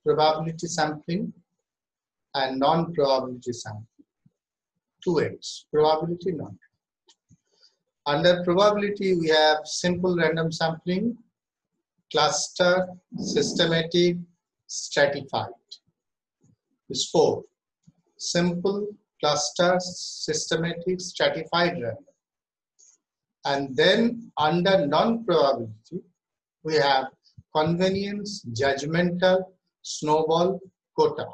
probability sampling and non-probability sampling. Two ends, probability, non. Under probability, we have simple random sampling, cluster, systematic, stratified. It's four. Simple, cluster, systematic, stratified, random. And then under non-probability, we have convenience, judgmental, snowball, quota.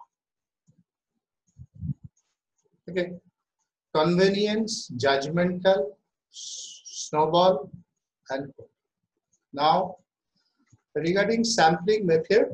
Okay. Convenience, judgmental, snowball, and quota. Now, regarding sampling method,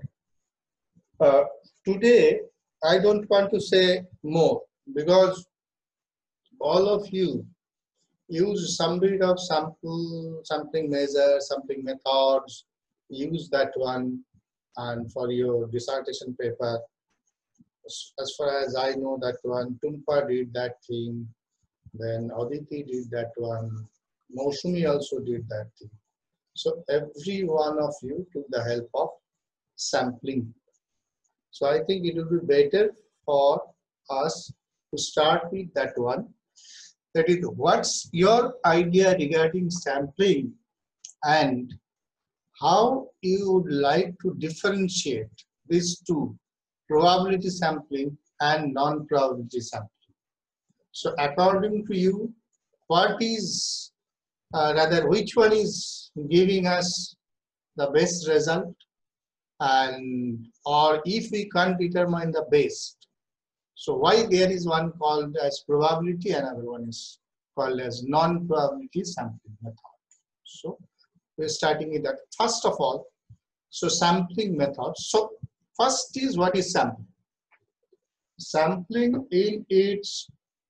today I don't want to say more because all of you use some bit of sampling measure, sampling methods, use that one, and for your dissertation paper, as far as I know, that one, Tumpa did that thing, then Aditi did that one, Moshumi also did that thing. So every one of you took the help of sampling. So I think it would be better for us to start with that one. That is, what's your idea regarding sampling and how you would like to differentiate these two, probability sampling and non-probability sampling. So according to you, what is, rather which one is giving us the best result, and or if we can't determine the best, so why there is one called as probability, another one is called as non-probability sampling method. So we're starting with that. First of all, so sampling method. So first is, what is sampling? Sampling in its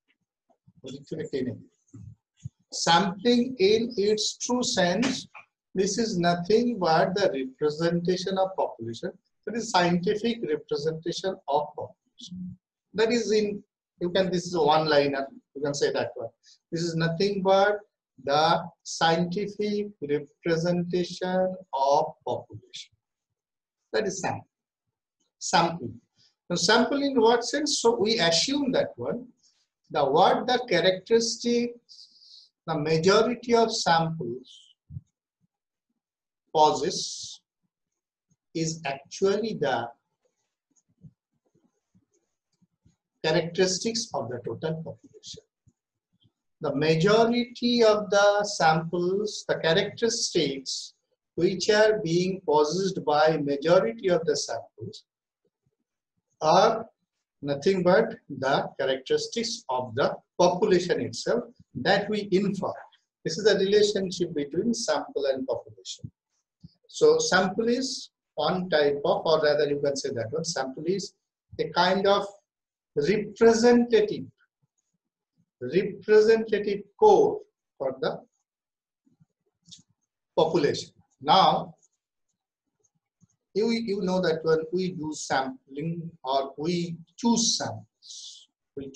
true sense, this is nothing but the representation of population. That is scientific representation of population. That is in, you can, this is a one-liner, you can say that one. This is nothing but the scientific representation of population. That is sampling. Sampling. Now, sampling in what sense? So we assume that one, the characteristics the majority of samples possess is actually the characteristics of the total population. The majority of the samples, the characteristics which are being possessed by majority of the samples are nothing but the characteristics of the population itself that we infer. This is the relationship between sample and population. So sample is one type of, or rather you can say that one, sample is a kind of representative core for the population. Now, you know that when we do sampling or we choose samples, we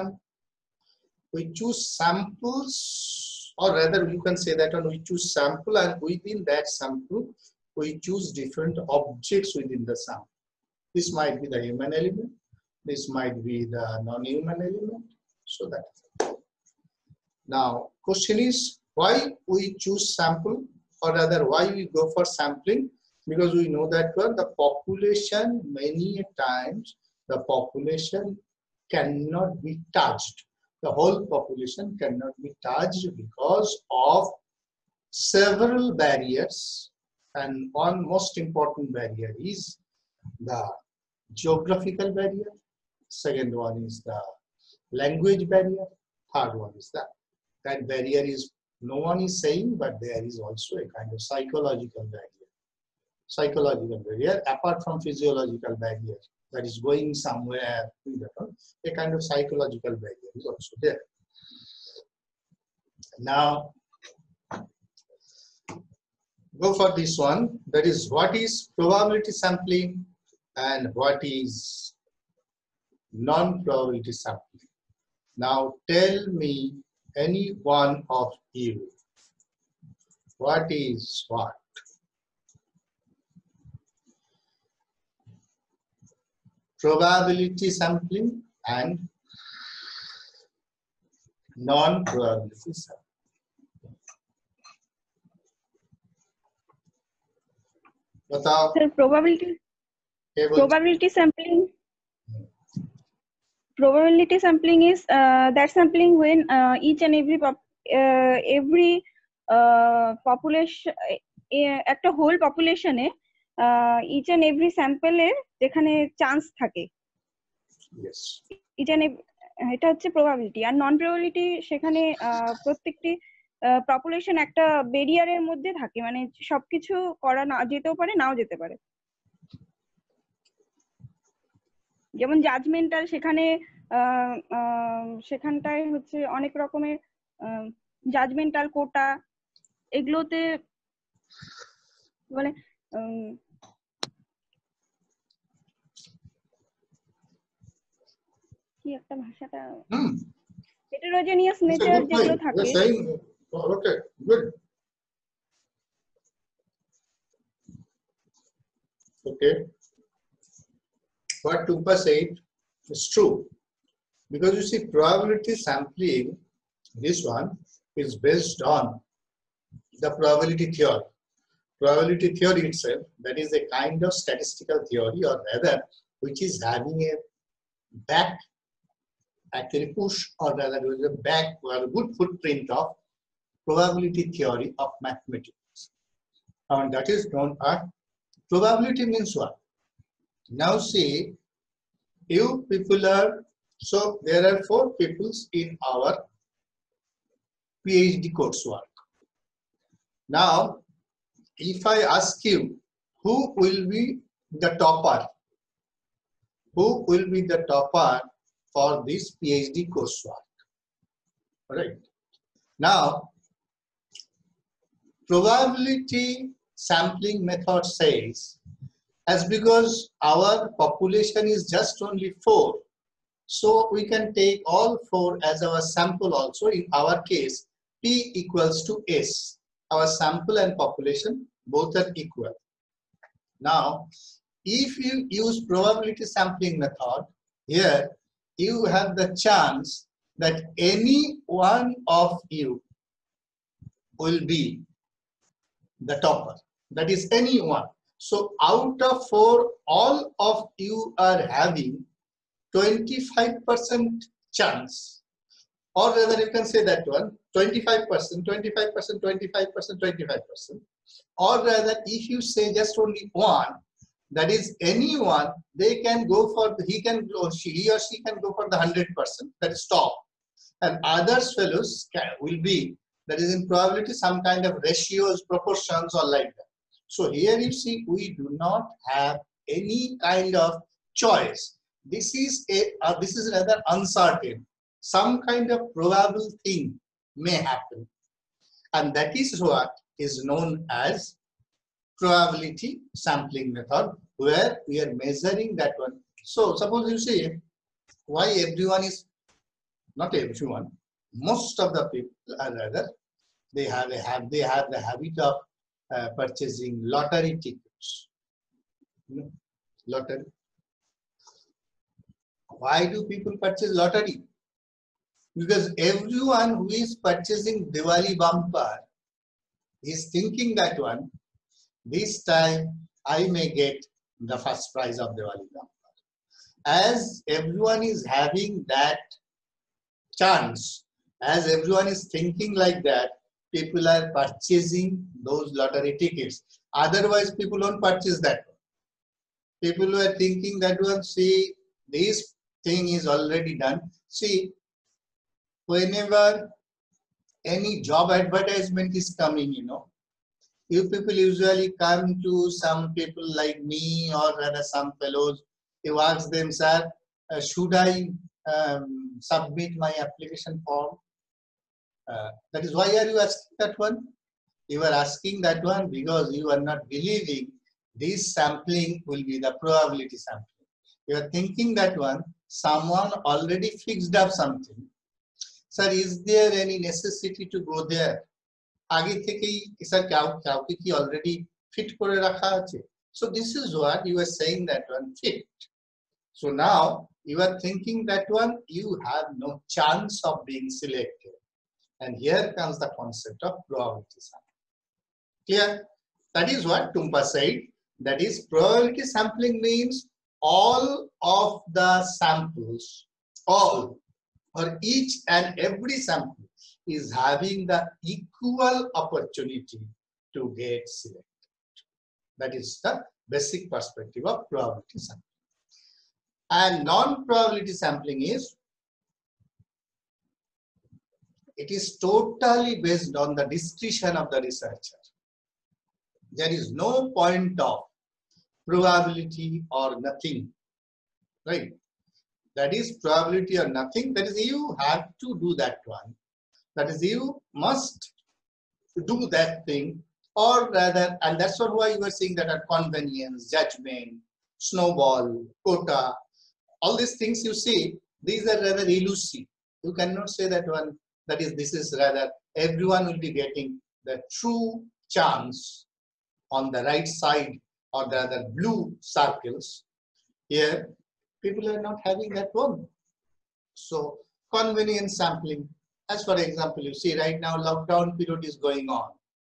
choose samples, or rather you can say that when we choose sample, and within that sample we choose different objects within the sample. This might be the human element, this might be the non-human element. So that is it. Now, question is why we choose sample, or rather why we go for sampling? Because we know that the population, many times the population cannot be touched. The whole population cannot be touched because of several barriers, and one most important barrier is the geographical barrier. Second one is the language barrier. Third one is that barrier is, no one is saying, but there is also a kind of psychological barrier. Psychological barrier, apart from physiological barrier that is going somewhere, a kind of psychological barrier is also there. Now, go for this one, that is what is probability sampling and what is non-probability sampling. Now tell me, any one of you, what is what? probability sampling and non-probability sampling. बताओ। Sir, probability sampling. Probability sampling is that sampling when each and every population, একটা whole population A each and every sample এর যেখানে chance থাকে, Yes. এটা হচ্ছে probability। আর নন probability সেখানে প্রত্যেকটি population একটা ব্যারিয়ারের মধ্যে থাকে, মানে সবকিছু করা না যেতেও পারে, নাও যেতে পারে। যেমন জাজমেন্টাল, সেখানটায় হচ্ছে অনেক রকমের জাজমেন্টাল কোটা, এগুলোতে মানে কি একটা ভাষাটা, হেটেরোজেনিয়াস নেচার যেগুলো থাকে। Okay, good. Okay. What Tumpa said is true, because you see, probability sampling, this one is based on the probability theory. Probability theory itself, that is a kind of statistical theory, or rather, which is having a back, actually push, or rather with a back or a good footprint of probability theory of mathematics. And that is known as probability means what? Now see, you people are, so there are 4 peoples in our PhD coursework. Now, if I ask you, who will be the topper? Who will be the topper for this PhD coursework? Right. Now, probability sampling method says, as because our population is just only 4, so we can take all 4 as our sample also. In our case, P equals to S. Our sample and population both are equal. Now, if you use probability sampling method, here you have the chance that any one of you will be the topper. That is anyone. So out of 4, all of you are having 25% chance, or rather you can say that one 25%, 25%, 25%, 25%, or rather if you say just only one, that is anyone, they can go for he or she can go for the 100%, that is top, and others fellows will be, that is in probability some kind of ratios, proportions, or like that. So here you see, we do not have any kind of choice. This is rather uncertain. Some kind of probable thing may happen, and that is what is known as probability sampling method, where we are measuring that one. So suppose you see, why everyone is, not everyone, most of the people are rather, they have the habit of purchasing lottery tickets. Lottery. Why do people purchase lottery? Because everyone who is purchasing Diwali bumper is thinking that one, this time I may get the first prize of Diwali bumper. As everyone is having that chance, as everyone is thinking like that, people are purchasing those lottery tickets. Otherwise, people don't purchase that one. People were thinking that one, see, this thing is already done. See, whenever any job advertisement is coming, you people usually come to some people like me, or rather some fellows, you ask them, sir, should I submit my application form? That is why are you asking that one? You are asking that one because you are not believing this sampling will be the probability sampling. You are thinking that one, someone already fixed up something. Sir, is there any necessity to go there? আগে থেকেই sir কাউকে কি already fit করে রাখা আছে? So this is what you are saying, that one fit. So now you are thinking that one, you have no chance of being selected. And here comes the concept of probability sampling. Clear? That is what Tumpa said. That is, probability sampling means all of the samples, all or each and every sample is having the equal opportunity to get selected. That is the basic perspective of probability sampling. And non-probability sampling is, it is totally based on the discretion of the researcher. There is no point of probability or nothing, right? That is probability or nothing. That is, you have to do that one. That is, you must do that thing, or rather, and that's what why you were saying that are convenience, judgment, snowball, quota, all these things you see, these are rather elusive. You cannot say that one, that is, this is rather, everyone will be getting the true chance on the right side or the other blue circles. Here, people are not having that one. So, convenience sampling, as for example, you see right now lockdown period is going on.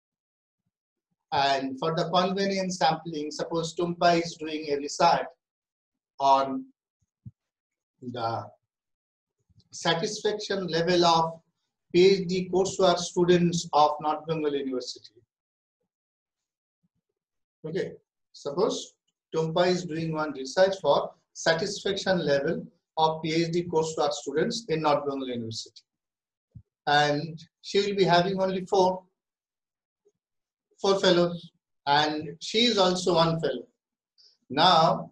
And for the convenience sampling, suppose Tumpa is doing a research on the satisfaction level of PhD coursework students of North Bengal University. Okay, suppose Tumpa is doing one research for satisfaction level of PhD coursework students in North Bengal University. And she will be having only four fellows, and she is also one fellow. Now,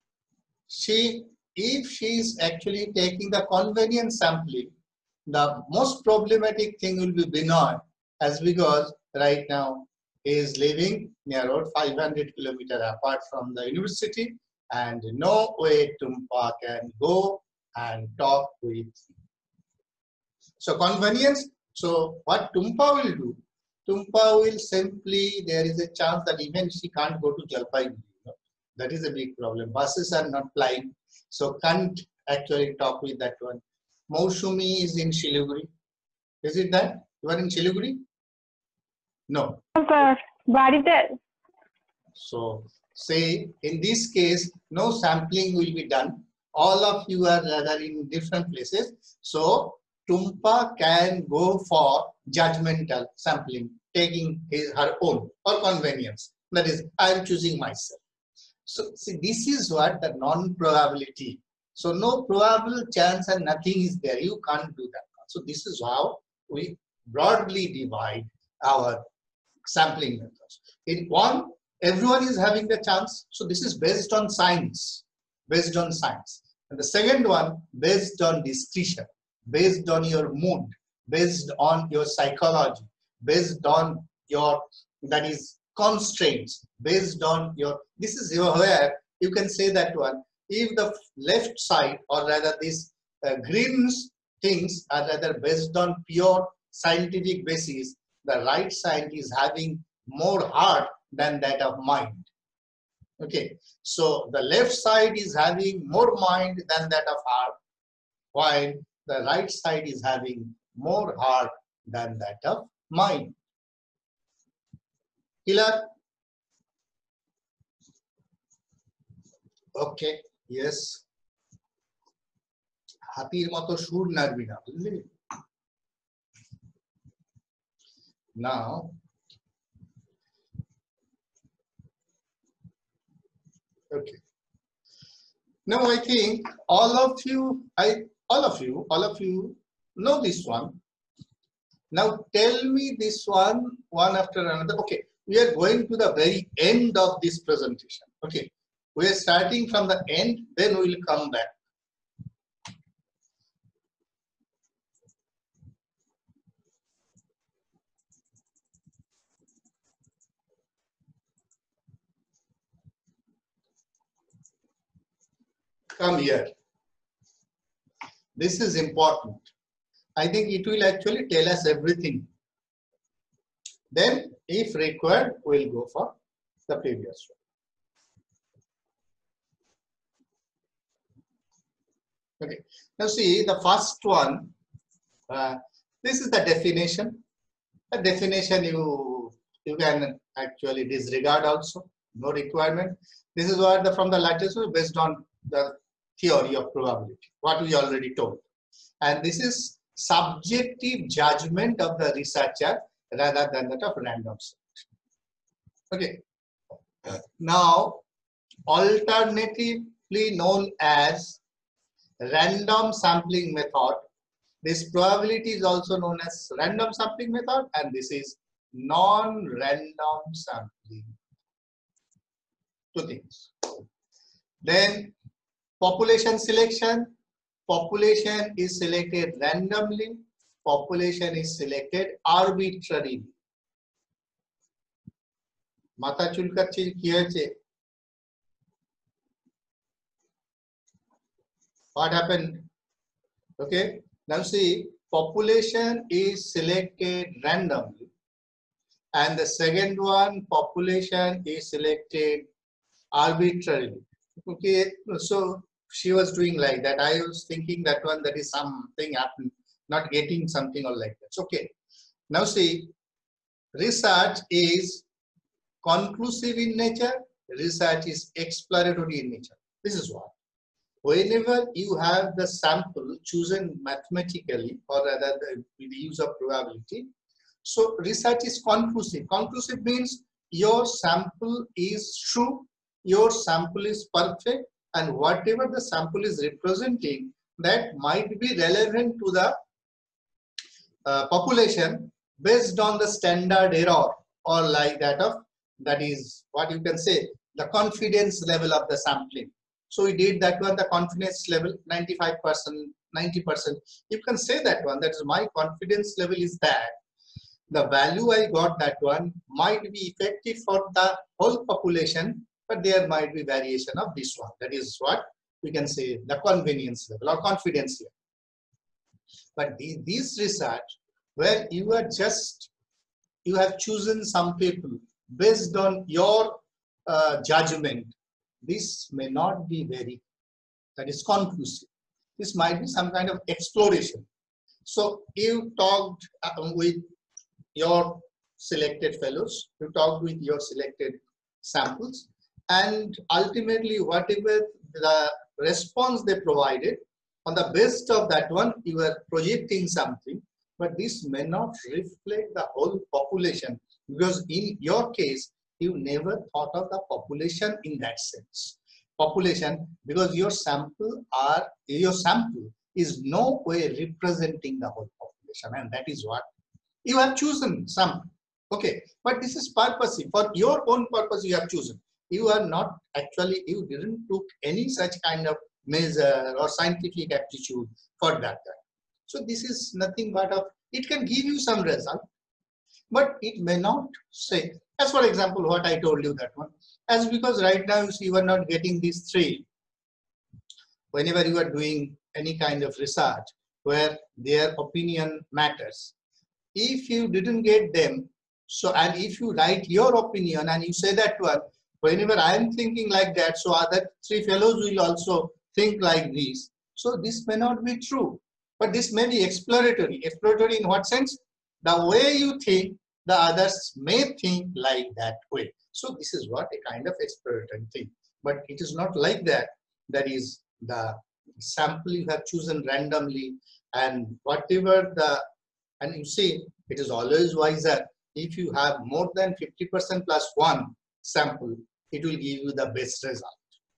if she is actually taking the convenience sampling, the most problematic thing will be Binoy, as because right now he is living near about 500 kilometers apart from the university, and no way Tumpa can go and talk with him. So convenience, so what Tumpa will do, Tumpa will simply, there is a chance that even she can't go to Jalpaiguri. That is a big problem. Buses are not flying, so can't actually talk with that one. Mousumi is in Siliguri. Is it that? You are in Siliguri? No. So, say in this case, no sampling will be done. All of you are rather in different places. So, Tumpa can go for judgmental sampling, taking her own or convenience. That is, I am choosing myself. So, see, this is what the non-probability. So, no probable chance and nothing is there. You can't do that. So, this is how we broadly divide our sampling methods. In one, everyone is having the chance. So, this is based on science. Based on science. And the second one, based on discretion, based on your mood, based on your psychology, based on your, that is, constraints, based on your, this is where you can say that one, if the left side or rather these green things are rather based on pure scientific basis, the right side is having more heart than that of mind. Okay, so the left side is having more mind than that of heart, while the right side is having more heart than that of mind. Clear? Okay, yes. Happy moto should not be done. Now, okay. Now I think all of you know this one. Now tell me this one after another. Okay, we are going to the very end of this presentation. Okay, we are starting from the end, then we will come back. Come here. This is important. I think it will actually tell us everything. Then, if required, we'll go for the previous one. Okay. Now see the first one. This is the definition. The definition you can actually disregard also. No requirement. This is what from the literature based on the theory of probability. What we already told. And this is subjective judgment of the researcher rather than that of random selection. Okay. Now, alternatively known as random sampling method, this probability is also known as random sampling method, and this is non-random sampling. Two things. Then population selection. Population is selected randomly. Population is selected arbitrarily. Mata chulkacchi ki hoyeche? What happened? Okay. Now see, population is selected randomly, and the second one, population is selected arbitrarily. Okay. So she was doing like that. I was thinking that one, that is something happened, not getting something or like that. Okay. Now see, research is conclusive in nature. Research is exploratory in nature. This is what. Whenever you have the sample chosen mathematically, or rather with the use of probability, so research is conclusive. Conclusive means your sample is true, your sample is perfect, and whatever the sample is representing, that might be relevant to the population based on the standard error, or like that of, that is what you can say, the confidence level of the sampling. So we did that one, the confidence level 95%, 90%. You can say that one, that is my confidence level is that. The value I got that one might be effective for the whole population, but there might be variation of this one. That is what we can say the convenience level or confidence level. But this research where you are just, you have chosen some people based on your judgment, this may not be very, that is conclusive. This might be some kind of exploration. So you talked with your selected fellows, you talked with your selected samples, and ultimately whatever the response they provided, on the basis of that one you are projecting something, but this may not reflect the whole population, because in your case you never thought of the population in that sense. Population, because your sample is no way representing the whole population, and that is what you have chosen some. Okay, but this is purposely for your own purpose you have chosen. You are not actually, you didn't took any such kind of measure or scientific aptitude for that. So this is nothing but of, it can give you some result, but it may not say. As for example, what I told you that one, as because right now you are not getting these three. Whenever you are doing any kind of research where their opinion matters, if you didn't get them, so and if you write your opinion and you say that one, whenever I am thinking like that, so other three fellows will also think like this. So this may not be true, but this may be exploratory. Exploratory in what sense? The way you think, the others may think like that way. So this is what a kind of exploratory thing. But it is not like that. That is the sample you have chosen randomly, and whatever the, and you see, it is always wiser if you have more than 50% plus one sample, it will give you the best result.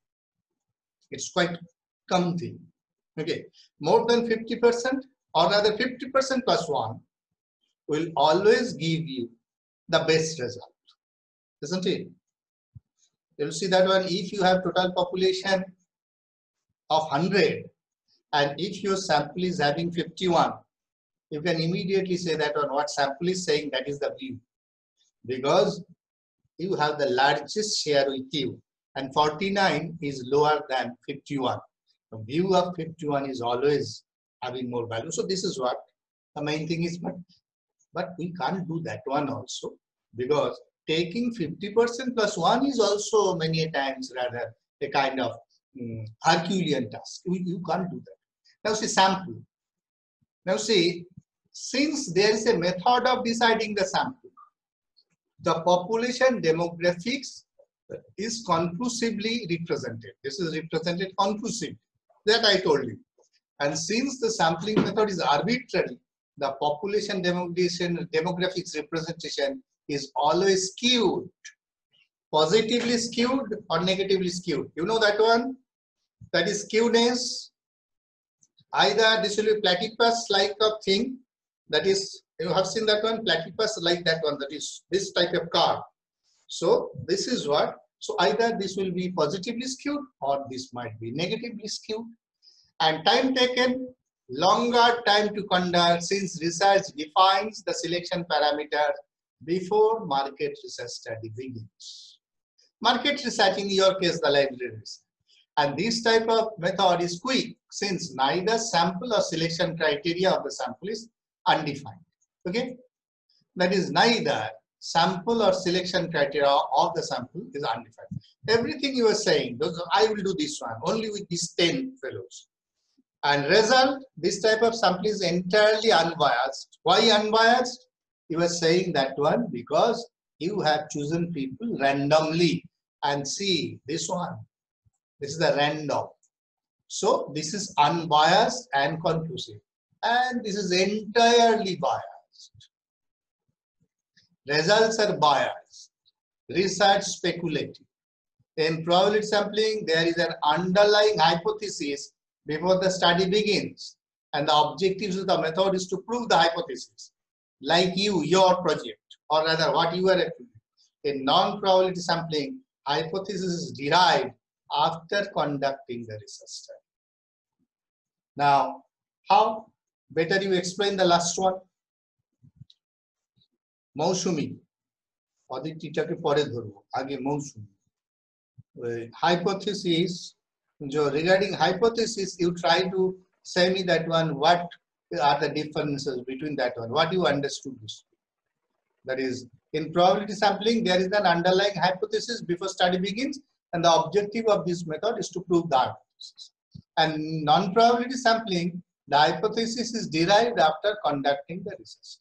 It's quite common thing. Okay, more than 50% or rather 50% plus one will always give you the best result, isn't it? You'll see that one, if you have total population of 100 and if your sample is having 51, you can immediately say that on what sample is saying, that is the view, because you have the largest share with you, and 49 is lower than 51. The view of 51 is always having more value. So this is what the main thing is, but we can't do that one also, because taking 50% plus one is also many times rather a kind of Herculean task. You can't do that. Now see sample. Now see, since there is a method of deciding the sample, the population demographics is conclusively represented. This is represented conclusively. That I told you. And since the sampling method is arbitrary, the population demographics representation is always skewed. Positively skewed or negatively skewed. You know that one? That is skewness. Either this will be platypus like a thing. That is, you have seen that one, platypus like that one. That is this type of card. So this is what. So either this will be positively skewed or this might be negatively skewed. And time taken, longer time to conduct since research defines the selection parameter before market research study begins. Market research, in your case, the library research. And this type of method is quick since neither sample or selection criteria of the sample is undefined. Okay? That is, neither sample or selection criteria of the sample is undefined. Everything you are saying, I will do this one only with these 10 fellows. And result, this type of sample is entirely unbiased. Why unbiased? You are saying that one because you have chosen people randomly. And see this one. This is the random. So this is unbiased and conclusive. And this is entirely biased. Results are biased. Research speculative. In probability sampling, there is an underlying hypothesis before the study begins. And the objectives of the method is to prove the hypothesis. Like you, your project, or rather what you are doing. In non-probability sampling, hypothesis is derived after conducting the research study. Now, how? Better you explain the last one. Mousumi. Aditya ke pore dhorbo. Age Mousumi. Hypothesis. Regarding hypothesis, you try to say me that one. What are the differences between that one? What you understood this? That is, in probability sampling, there is an underlying hypothesis before study begins, and the objective of this method is to prove the hypothesis. And non-probability sampling, the hypothesis is derived after conducting the research.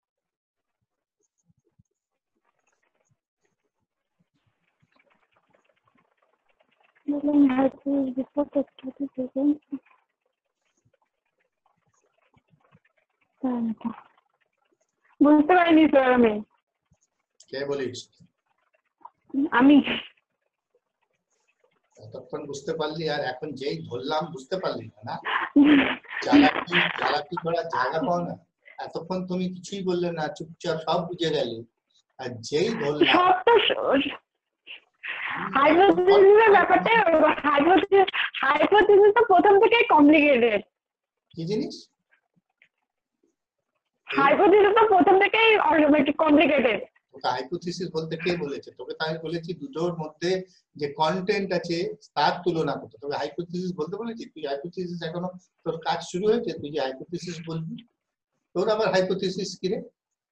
বুঝতে পারিনি sir আমি। কে বলিস? আমি। তখন বুঝতে পারলি আর এখন যেই ধরলাম বুঝতে পারলি না? চালাকি করার জায়গা পাও না। এতক্ষণ তুমি কিছুই বললে না, চুপচাপ সব বুঝে গেলে। আর যেই ধরলাম হাইপোথিসিসের ব্যাপারটা হাইপোথিসিস তো প্রথম থেকেই কমপ্লিকেটেড। কি জিনিস? হাইপোথিসিস তো প্রথম থেকেই কমপ্লিকেটেড। তোকে হাইপোথিসিস বলতে কে বলেছে? তোকে তাই বলেছি দুটোর মধ্যে যে কন্টেন্ট আছে তার তুলনা করতে। তোকে হাইপোথিসিস বলতে বলেছি? তুই হাইপোথিসিস এখনো তোর কাজ শুরু হয়েছে, তুই যে হাইপোথিসিস বলবি? তোর আবার হাইপোথিসিস কি রে?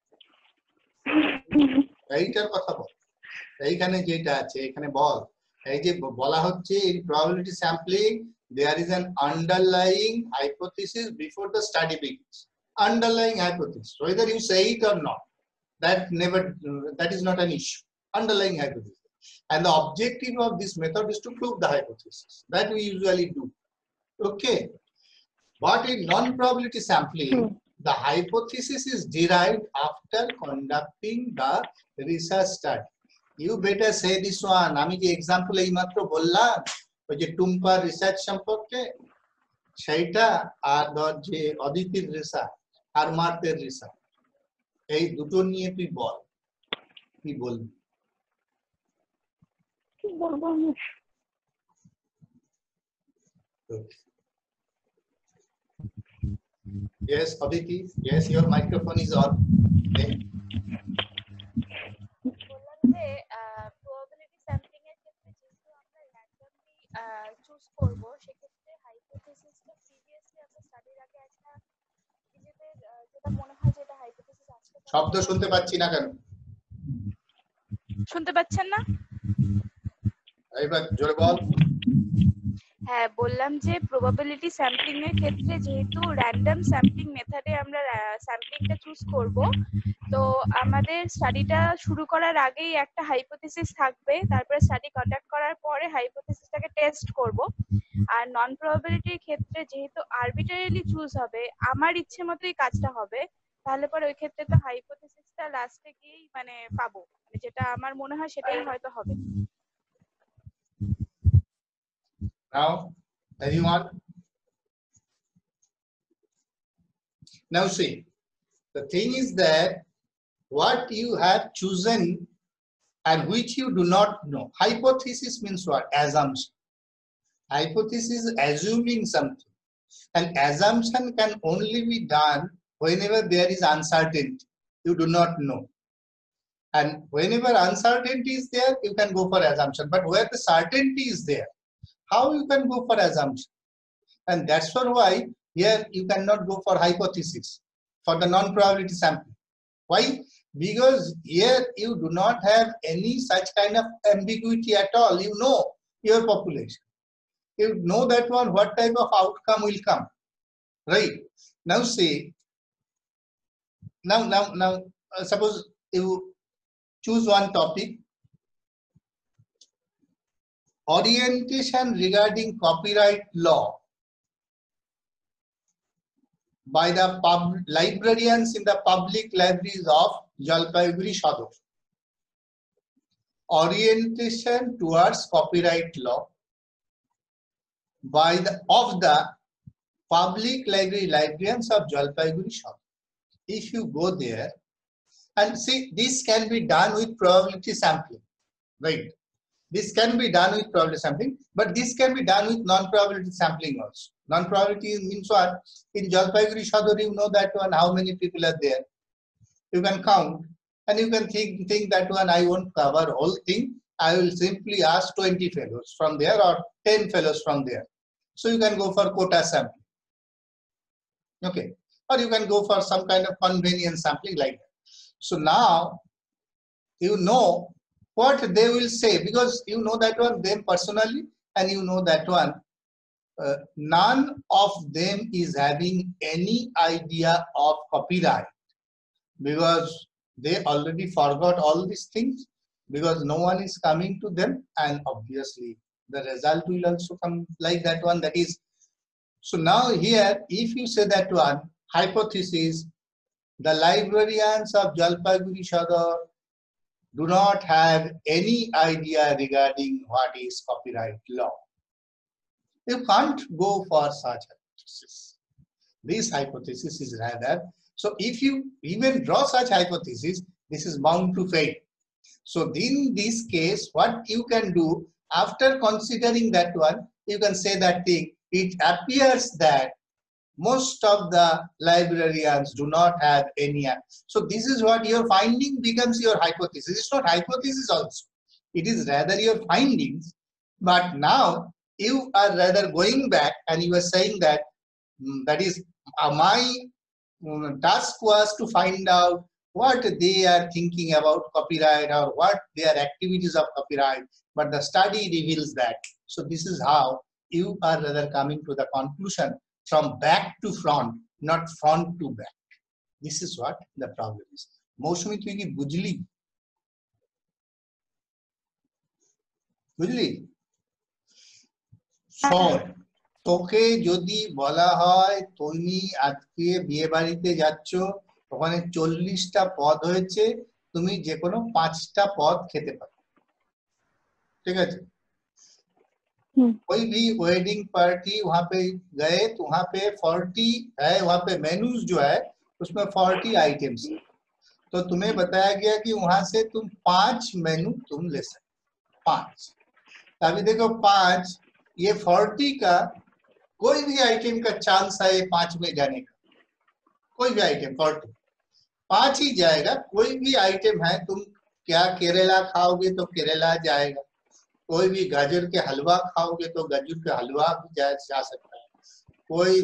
এইটার কথা বল। এইখানে যেটা আছে এখানে বল। এই যে বলা হচ্ছে in probability sampling there is an underlying hypothesis before the study begins. Underlying hypothesis, whether you say it or not, that is not an issue. Underlying hypothesis, and the objective of this method is to prove the hypothesis. That we usually do. Okay, but in non-probability sampling, the hypothesis is derived after conducting the research study. You better say this one. আমি যে example এইমাত্র বললাম ওই যে টুম্পার research সম্পর্কে সেইটা, আর ধর যে অদিতির রিসার্চ আর মার্তের রিসার্চ, এই দুটো নিয়ে তুই বল, কি বলবি? কি বলবো আমি? Yes, Aditi. Yes, your microphone is on. Okay. probability sampling এর ক্ষেত্রে যেহেতু আমরা randomly চুজ করব, সেক্ষেত্রে হাইপোথিসিসটা প্রিভিয়াসলি আমরা স্টাডির আগে একটা নিজেদের যেটা মনে হয় যেটা হাইপোথিসিস আসতে পারে। শব্দ শুনতে পাচ্ছি না কেন? শুনতে পাচ্ছেন না? এইবার জোরে বল। হ্যাঁ, বললাম যে প্রবাবিলিটি স্যাম্পলিং এর ক্ষেত্রে যেহেতু র্যান্ডম স্যাম্পলিং মেথডে আমরা স্যাম্পলিংটা চুজ করব, তো আমাদের স্টাডিটা শুরু করার আগেই একটা হাইপোথিসিস থাকবে, তারপরে স্টাডি কন্ডাক্ট করার পরে হাইপোথিসিসটাকে টেস্ট করব। আর নন প্রবাবিলিটির ক্ষেত্রে যেহেতু আরবিট্রারিলি চুজ হবে, আমার ইচ্ছে মতোই কাজটা হবে, তাহলে পরে ওই ক্ষেত্রে তো হাইপোথিসিসটা লাস্টে গিয়েই মানে পাবো, মানে যেটা আমার মনে হয় সেটাই হয়তো হবে। Now, anyone? Now see, the thing is that what you have chosen and which you do not know. Hypothesis means what? Assumption. Hypothesis is assuming something. And assumption can only be done whenever there is uncertainty. You do not know. And whenever uncertainty is there, you can go for assumption. But where the certainty is there, how you can go for assumption? And that's for why here you cannot go for hypothesis for the non-probability sampling. Why? Because here you do not have any such kind of ambiguity at all. You know your population. You know that one, what type of outcome will come, right? Now say, now suppose you choose one topic, orientation regarding copyright law by the librarians in the public libraries of Jalpaiguri Sador. Orientation towards copyright law by the public librarians of Jalpaiguri Sador. If you go there and see, this can be done with probability sampling, right? This can be done with probability sampling, but this can be done with non-probability sampling also. Non-probability means what? In Jalpaiguri Sador, you know that one, how many people are there. You can count, and you can think that one, I won't cover whole thing. I will simply ask 20 fellows from there or 10 fellows from there. So you can go for quota sampling. Okay. Or you can go for some kind of convenience sampling like that. So now you know what they will say, because you know that one them personally, and you know that one none of them is having any idea of copyright, because they already forgot all these things, because no one is coming to them, and obviously the result will also come like that one. That is, so now here if you say that one hypothesis, the librarians of Jalpaiguri Sador do not have any idea regarding what is copyright law. You can't go for such hypothesis. This hypothesis is rather, so if you even draw such hypothesis, this is bound to fail. So in this case, what you can do, after considering that one, you can say that thing, it appears that most of the librarians do not have any. So this is what your finding becomes your hypothesis. It's not hypothesis also. It is rather your findings. But now you are rather going back and you are saying that that is my task was to find out what they are thinking about copyright or what their activities of copyright. But the study reveals that. So this is how you are rather coming to the conclusion from back to front, not front to back. This is what the problem is. Mousumi, tu ki bujli? Bujli? শোন, তোকে যদি বলা হয় তুমি আজকে বিয়ে বাড়িতে যাচ্ছ, ওখানে 40টা পদ হয়েছে, তুমি যে কোনো 5টা পদ খেতে পারো, ঠিক আছে? कोई भी वेडिंग पार्टी वहां पे गए तो वहां पे 40 है, वहां पे मेन्यूज जो है उसमें 40 आइटम्स, तो तुम्हें बताया गया कि वहां से तुम 5 मेनू तुम ले सकते, 5। अभी देखो 5, ये 40 का कोई भी आइटम का चांस है 5 में जाने का, कोई भी आइटम 40 5 ही जाएगा। कोई भी आइटम है, तुम क्या केरला खाओगे तो केरला जाएगा, कोई भी गाजर के हलवा खाओगे तो गाजर के हलवा भी जा सकता है, कोई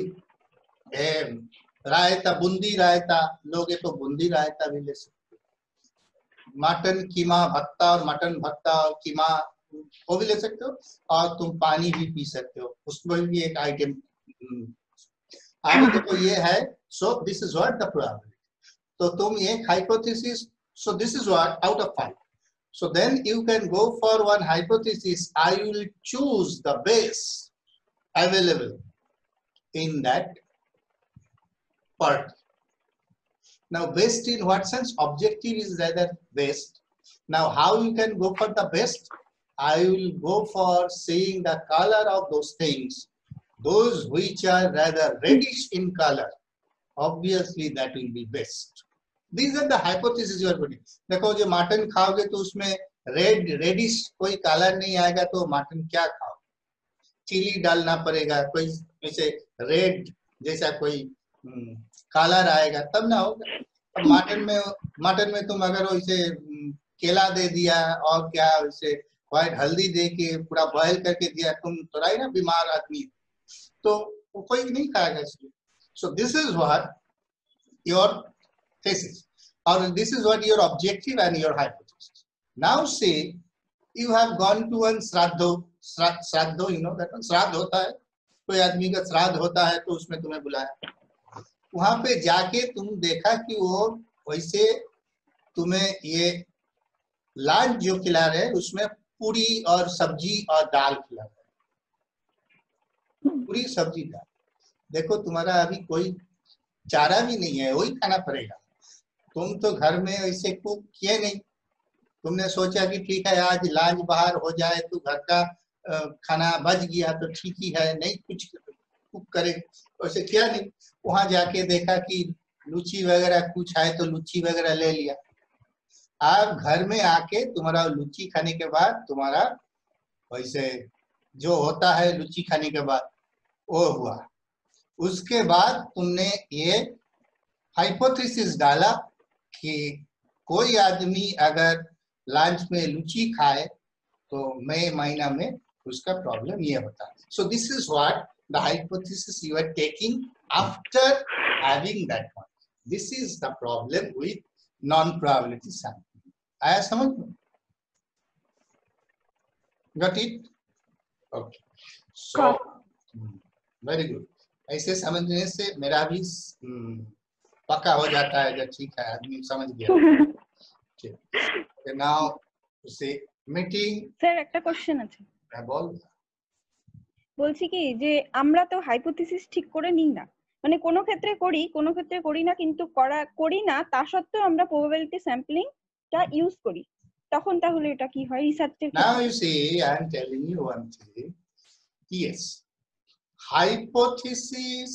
रायता बूंदी रायता लोगे तो बूंदी रायता भी ले सकते, मटन कीमा भत्ता और मटन भत्ता और कीमा वो भी ले सकते हो और तुम पानी भी पी सकते हो, उसमें भी एक आइटम आगे देखो ये है। So this is what the probability. तो तुम एक hypothesis, so this is what out of 5. So then you can go for one hypothesis. I will choose the best available in that part. Now best in what sense? Objective is rather best. Now how you can go for the best? I will go for seeing the color of those things, those which are rather reddish in color. Obviously that will be best. These are the hypotheses you are putting. देखो जो mutton खाओगे तो उसमें reddish कोई colour नहीं आएगा तो mutton क्या खाओ? चिली डालना पड़ेगा, कोई ऐसे रेड जैसा कोई कलर आएगा तब ना होगा। अब मटन में तुम अगर वैसे केला दे दिया और क्या वैसे व्हाइट हल्दी दे के पूरा बॉयल करके दिया, तुम तो राई ना बीमार आदमी, तो वो कोई नहीं खाएगा इसलिए। So this is what your thesis, or this is what your objective and your hypothesis. Now say you have gone to one श्राद्धो, you know that one, श्राद्ध होता है, कोई आदमी का श्राद्ध होता है तो उसमें तुम्हें बुलाया, वहां पे जाके तुम देखा कि वो वैसे तुम्हें ये लंच जो खिला रहे उसमें पूरी और सब्जी और दाल खिला रहे, पूरी सब्जी दाल। देखो तुम्हारा अभी कोई चारा भी नहीं है, वही खाना पड़ेगा। तुम तो घर में ऐसे कुक किए नहीं, तुमने सोचा कि ठीक है आज लंच बाहर हो जाए तो घर का खाना बच गया तो ठीक ही है, नहीं कुछ कुक करे, वैसे किया नहीं। वहां जाके देखा कि लुची वगैरह कुछ है तो लुची वगैरह ले लिया। अब घर में आके तुम्हारा लुची खाने के बाद तुम्हारा वैसे जो होता है लुची खाने के बाद वो हुआ। उसके बाद तुमने ये हाइपोथेसिस डाला कि कोई आदमी अगर लंच में लुची खाए तो मई महीना में उसका प्रॉब्लम ये होता है। So this is what the hypothesis you are taking after having that one. This is the problem with non probability sampling. आया समझ में? Got it? Okay, so very good. ऐसे समझने से मेरा भी पक्का हो जाता है जब ठीक है आदमी समझ गया। ठीक, नाउ से मीटिंग। স্যার একটা কোশ্চেন আছে। হ্যাঁ বল। বলছি কি যে আমরা তো হাইপোথিসিস ঠিক করে নিই না, মানে কোনো ক্ষেত্রে করি কোনো ক্ষেত্রে করি না, কিন্তু করি না তা সত্ত্বেও আমরা প্রবাবিলিটি স্যাম্পলিংটা ইউজ করি, তখন তাহলে এটা কি হয় রিসার্চের ক্ষেত্রে? Now you see, I am telling you one thing. Yes, hypothesis,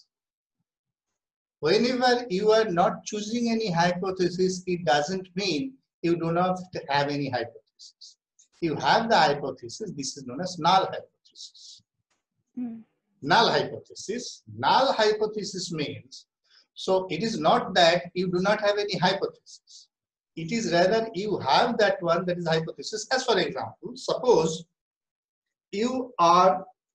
whenever you are not choosing any hypothesis, it doesn't mean you do not have any hypothesis. You have the hypothesis. This is known as null hypothesis. Null hypothesis. Null hypothesis means, so it is not that you do not have any hypothesis. It is rather you have that one that is hypothesis. As for example, suppose you are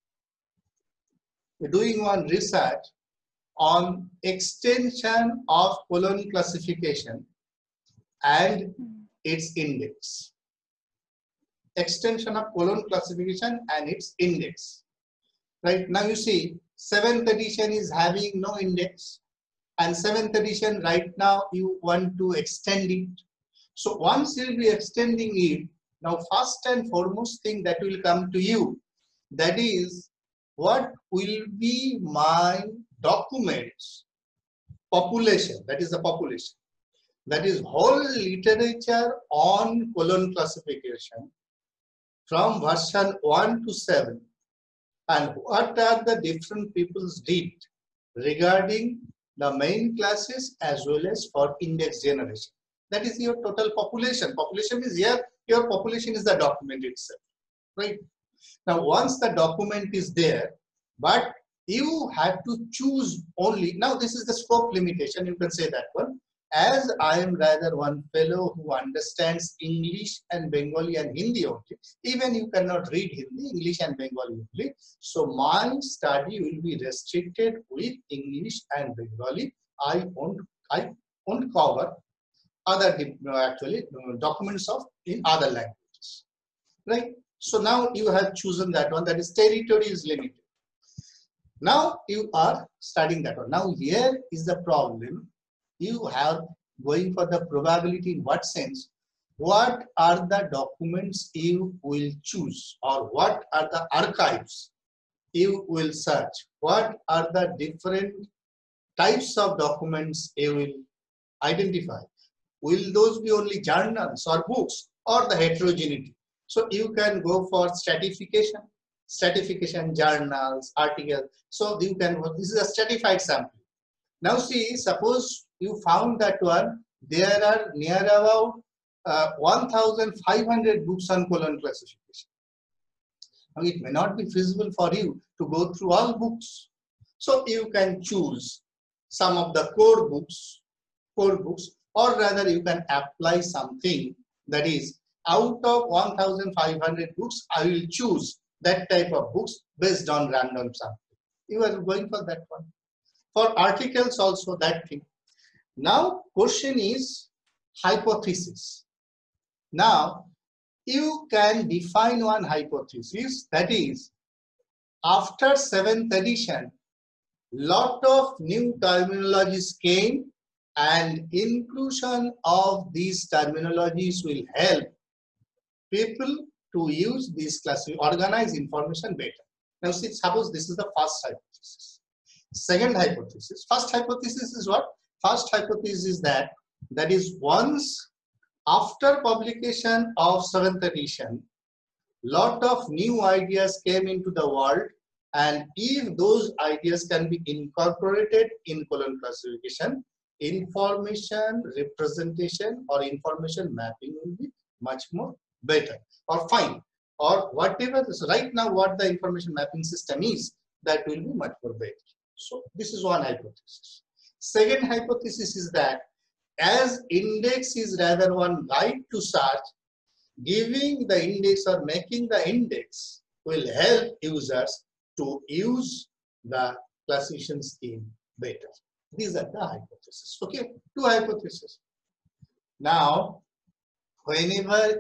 doing one research on extension of colon classification and its index. Extension of colon classification and its index. Right now you see 7th edition is having no index, and 7th edition right now you want to extend it. So once you'll be extending it, now first and foremost thing that will come to you, that is what will be my documents population, that is the population, that is whole literature on colon classification from version 1 to 7, and what are the different people's did regarding the main classes as well as for index generation. That is your total population. Population is here, your population is the document itself, right? Now once the document is there, but you have to choose only, now this is the scope limitation, you can say that one. As I am rather one fellow who understands English and Bengali and Hindi only, even you cannot read Hindi, English and Bengali only. So my study will be restricted with English and Bengali. I won't cover other actually documents of in other languages, right? So now you have chosen that one, that is territory is limited. Now you are studying that one. Now here is the problem. You have going for the probability in what sense? What are the documents you will choose, or what are the archives you will search? What are the different types of documents you will identify? Will those be only journals or books, or the heterogeneity? So you can go for stratification, journals, articles. So you can, this is a stratified sample. Now see, suppose you found that one, there are near about 1,500 books on colon classification. Now it may not be feasible for you to go through all books. So you can choose some of the core books, or rather you can apply something, that is, out of 1,500 books, I will choose that type of books based on random sampling. You are going for that one. For articles also that thing. Now question is hypothesis. Now you can define one hypothesis, that is, after 7th edition, lot of new terminologies came, and inclusion of these terminologies will help people to use these organize information better. Now see, suppose this is the first hypothesis. Second hypothesis. First hypothesis is what? First hypothesis is that is once after publication of 7th edition, lot of new ideas came into the world, and if those ideas can be incorporated in colon classification, information representation or information mapping will be much more better or fine, or whatever is right now what the information mapping system is, that will be much more better. So this is one hypothesis. Second hypothesis is that as index is rather one guide to search, giving the index or making the index will help users to use the classification scheme better. These are the hypotheses. Okay, two hypotheses. Now, whenever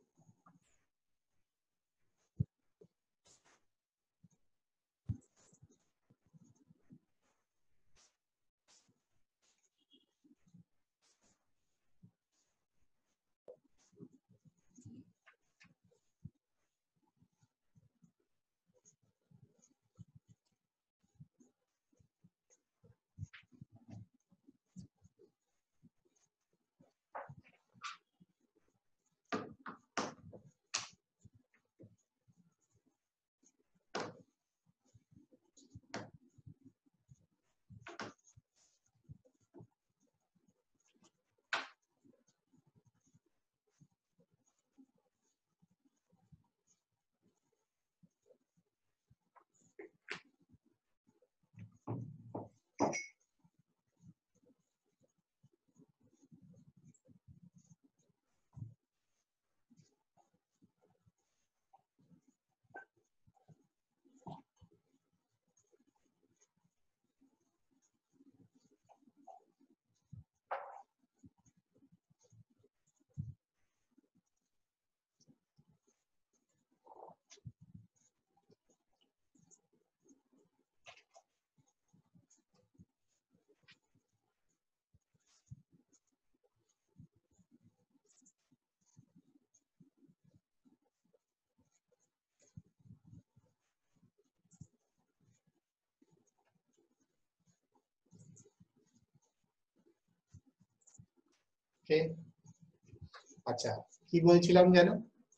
okay, আচ্ছা কি বলছিলাম জানো?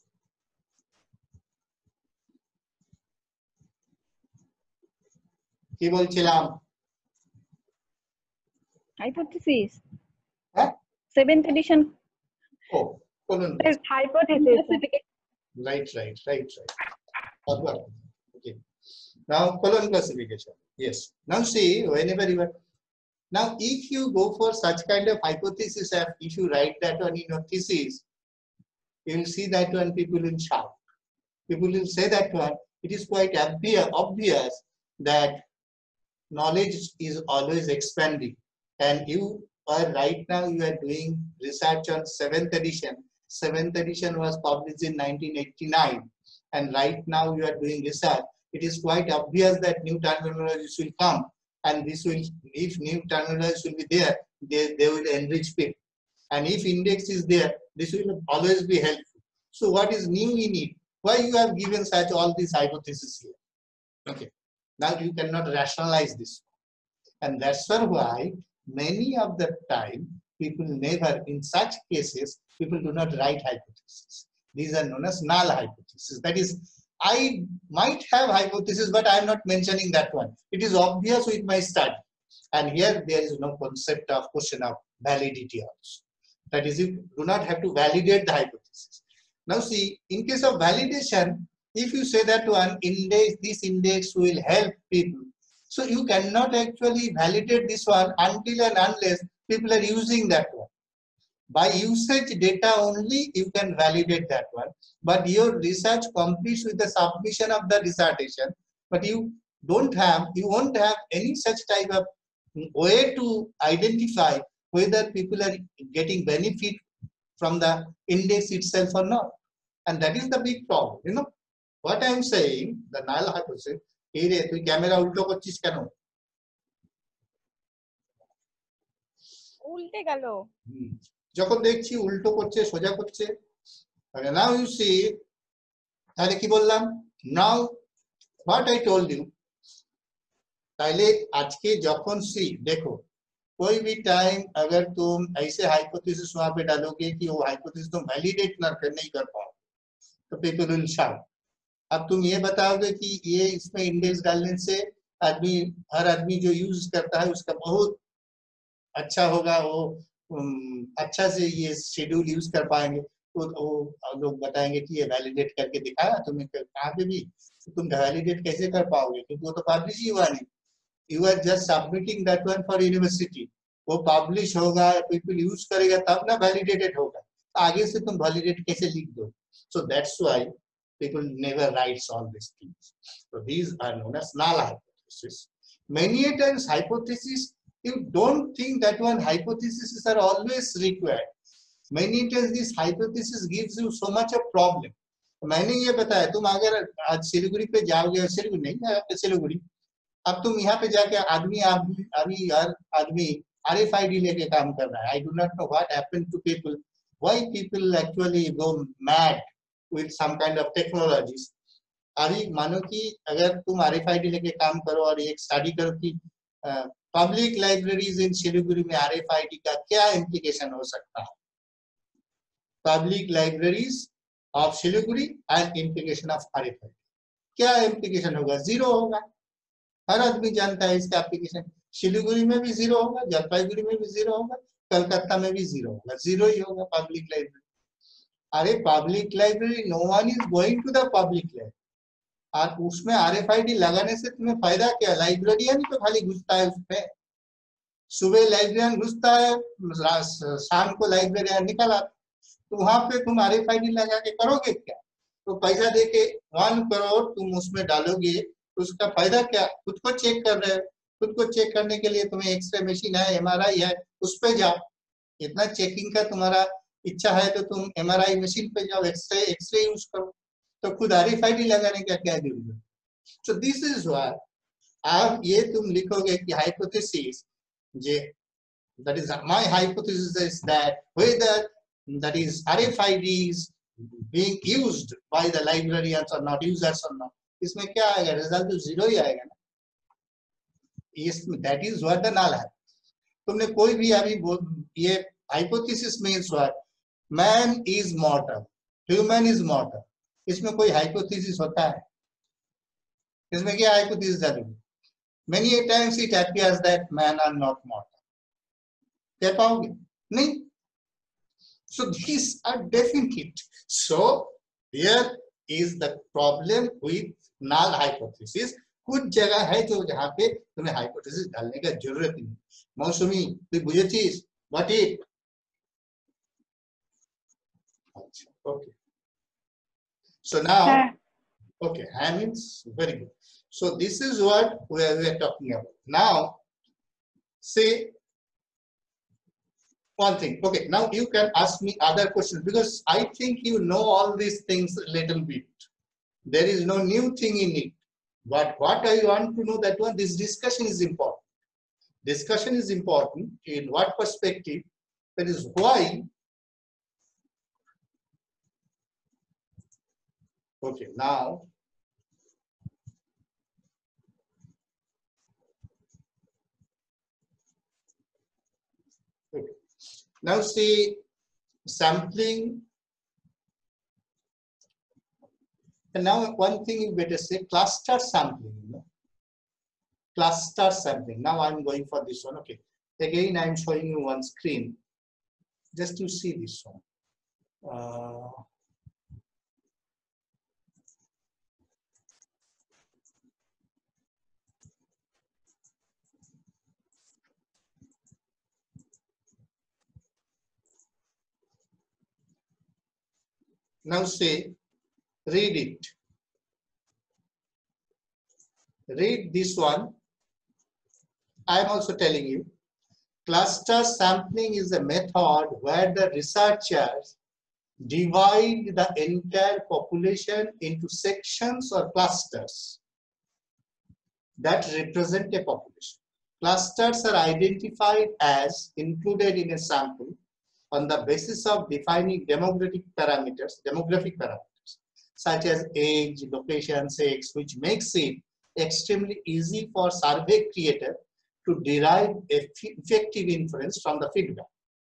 কি বলছিলাম? Hypothesis. হ্যাঁ? 7th edition. Oh, colon. Hypothesis. Right. Okay. Now colon classification. Yes. Now see, whenever you are, now if you go for such kind of hypothesis, if you write that one in your thesis, you will see that one people will shout. People will say that one. It is quite obvious that knowledge is always expanding, and you are right now you are doing research on 7th edition. 7th edition was published in 1989, and right now you are doing research, it is quite obvious that new terminologies will come, and this will, if new terminologies will be there, they will enrich people. And if index is there, this will always be helpful. So what is new in it? Why you have given such all these hypotheses here? Okay, now you cannot rationalize this. And that's why many of the time people never, in such cases, people do not write hypotheses. These are known as null hypotheses. That is, I might have hypothesis, but I am not mentioning that one. It is obvious with my study. And here there is no concept of question of validity also. That is, you do not have to validate the hypothesis. Now see, in case of validation, if you say that one index, this index will help people, so you cannot actually validate this one until and unless people are using that one. By usage data only, you can validate that one. But your research completes with the submission of the dissertation, but you won't have any such type of way to identify whether people are getting benefit from the index itself or not. And that is the big problem. You know what I am saying, the null hypothesis. Hey re, tu camera ulto korchis keno? উল্টে গেল। যখন দেখছি উল্টো করছে সোজা করছে, now you see, তাহলে কি বললাম, now what I told you, তাহলে আজকে যখন see देखो कोई भी टाइम अगर तुम ऐसे हाइपोथेसिस वहां पे डालोगे कि वो हाइपोथेसिस तुम वैलिडेट नहीं कर पाओ, तो पीपल विल शाउट। अब तुम ये बताओगे कि ये इसमें इंडेक्स डालने से आदमी, हर आदमी जो यूज करता है उसका बहुत अच्छा होगा, वो अच्छा से ये शेड्यूल यूज कर पाएंगे, तो लोग बताएंगे कि ये वैलिडेट करके दिखाया तुम्हें कहाँ पे भी, तो तुम वैलिडेट कैसे कर पाओगे, क्योंकि वो तो पब्लिश ही हुआ नहीं। You are just submitting that one for university, वो पब्लिश होगा, पीपल यूज करेगा तब ना वैलिडेटेड होगा, आगे से तुम वैलिडेट कैसे लिख दो? So that's why people never writes all these things. So these are known as null hypotheses. Many times hypothesis, you don't think that one hypotheses are always required. Many times this hypothesis gives you so much a problem. मैंने ये बताया, तुम अगर आज सिलीगुड़ी पे जाओगे, सिलीगुड़ी नहीं, सिलीगुड़ी, अब तुम यहाँ पे जाके अभी हर आदमी RFID लेके काम कर रहा है. I do not know what happened to people, why people actually go mad with some kind of technologies. अभी मानो कि अगर तुम RFID लेके काम करो और एक स्टडी करो कि पब्लिक लाइब्रेरीज इन सिलीगुड़ी में RFID का क्या इम्प्लीकेशन हो सकता है, public libraries of Siliguri and implication of RFID, क्या इम्प्लीकेशन होगा? जीरो होगा। हर आदमी जानता है इसका एप्लीकेशन। सिलीगुड़ी में भी जीरो होगा, जलपाईगुड़ी में भी जीरो होगा, कलकत्ता में भी जीरो होगा, जीरो ही होगा पब्लिक लाइब्रेरी। अरे public library, no one is going to the public library, और उसमें RFID लगाने से तुम्हें फायदा क्या? लाइब्रेरियन तो खाली घुसता है उसमें, सुबह लाइब्रेरियन घुसता है, शाम को लाइब्रेरियन निकला, तो वहां पे तुम RFID लगा के करोगे क्या? तो पैसा देके 1 करोड़ तुम उसमें डालोगे, तो उसका फायदा क्या? खुद को चेक कर रहे हो, खुद को चेक करने के लिए तुम्हें एक्सरे मशीन है, MRI है, उस पे जाओ। इतना चेकिंग का तुम्हारा इच्छा है तो तुम MRI मशीन पे जाओ, एक्सरे यूज करो, तो खुद RFID लगाने का क्या जरूरत है? सो दिस इज व्हाई आप ये तुम लिखोगे कि हाइपोथेसिस, जे that is my hypothesis is that whether that is RFID is being used by the librarians or not, users or not, इसमें क्या आएगा? रिजल्ट तो जीरो ही आएगा ना। That is what the null है। तुमने कोई भी अभी ये hypothesis means what? Man is mortal, human is mortal, इसमें कोई हाइपोथेसिस होता है? इसमें क्या हाइपोथेसिस डालोगे? Many times it appears that man are not mortal, कह पाओगे? नहीं। So these are definite. So here is the problem with null hypothesis. कुछ जगह है जो जहाँ पे तुम्हें हाइपोथेसिस डालने का जरूरत नहीं। मौसमी तुम बुझेছিস what it? Okay. So now, okay, means very good. So this is what we are talking about. Now, say one thing. Okay, now you can ask me other questions because I think you know all these things a little bit. There is no new thing in it. But what I want to know that one, this discussion is important. Discussion is important in what perspective? That is why. Okay, now. Okay. Now see sampling. And now one thing you better say cluster sampling. You know? Cluster sampling. Now I'm going for this one. Okay. Again, I'm showing you one screen. Just to see this one. Now say, read it. Read this one. I am also telling you, cluster sampling is a method where the researchers divide the entire population into sections or clusters that represent a population. Clusters are identified as included in a sample on the basis of defining demographic parameters such as age, location, sex, which makes it extremely easy for survey creator to derive effective inference from the feedback.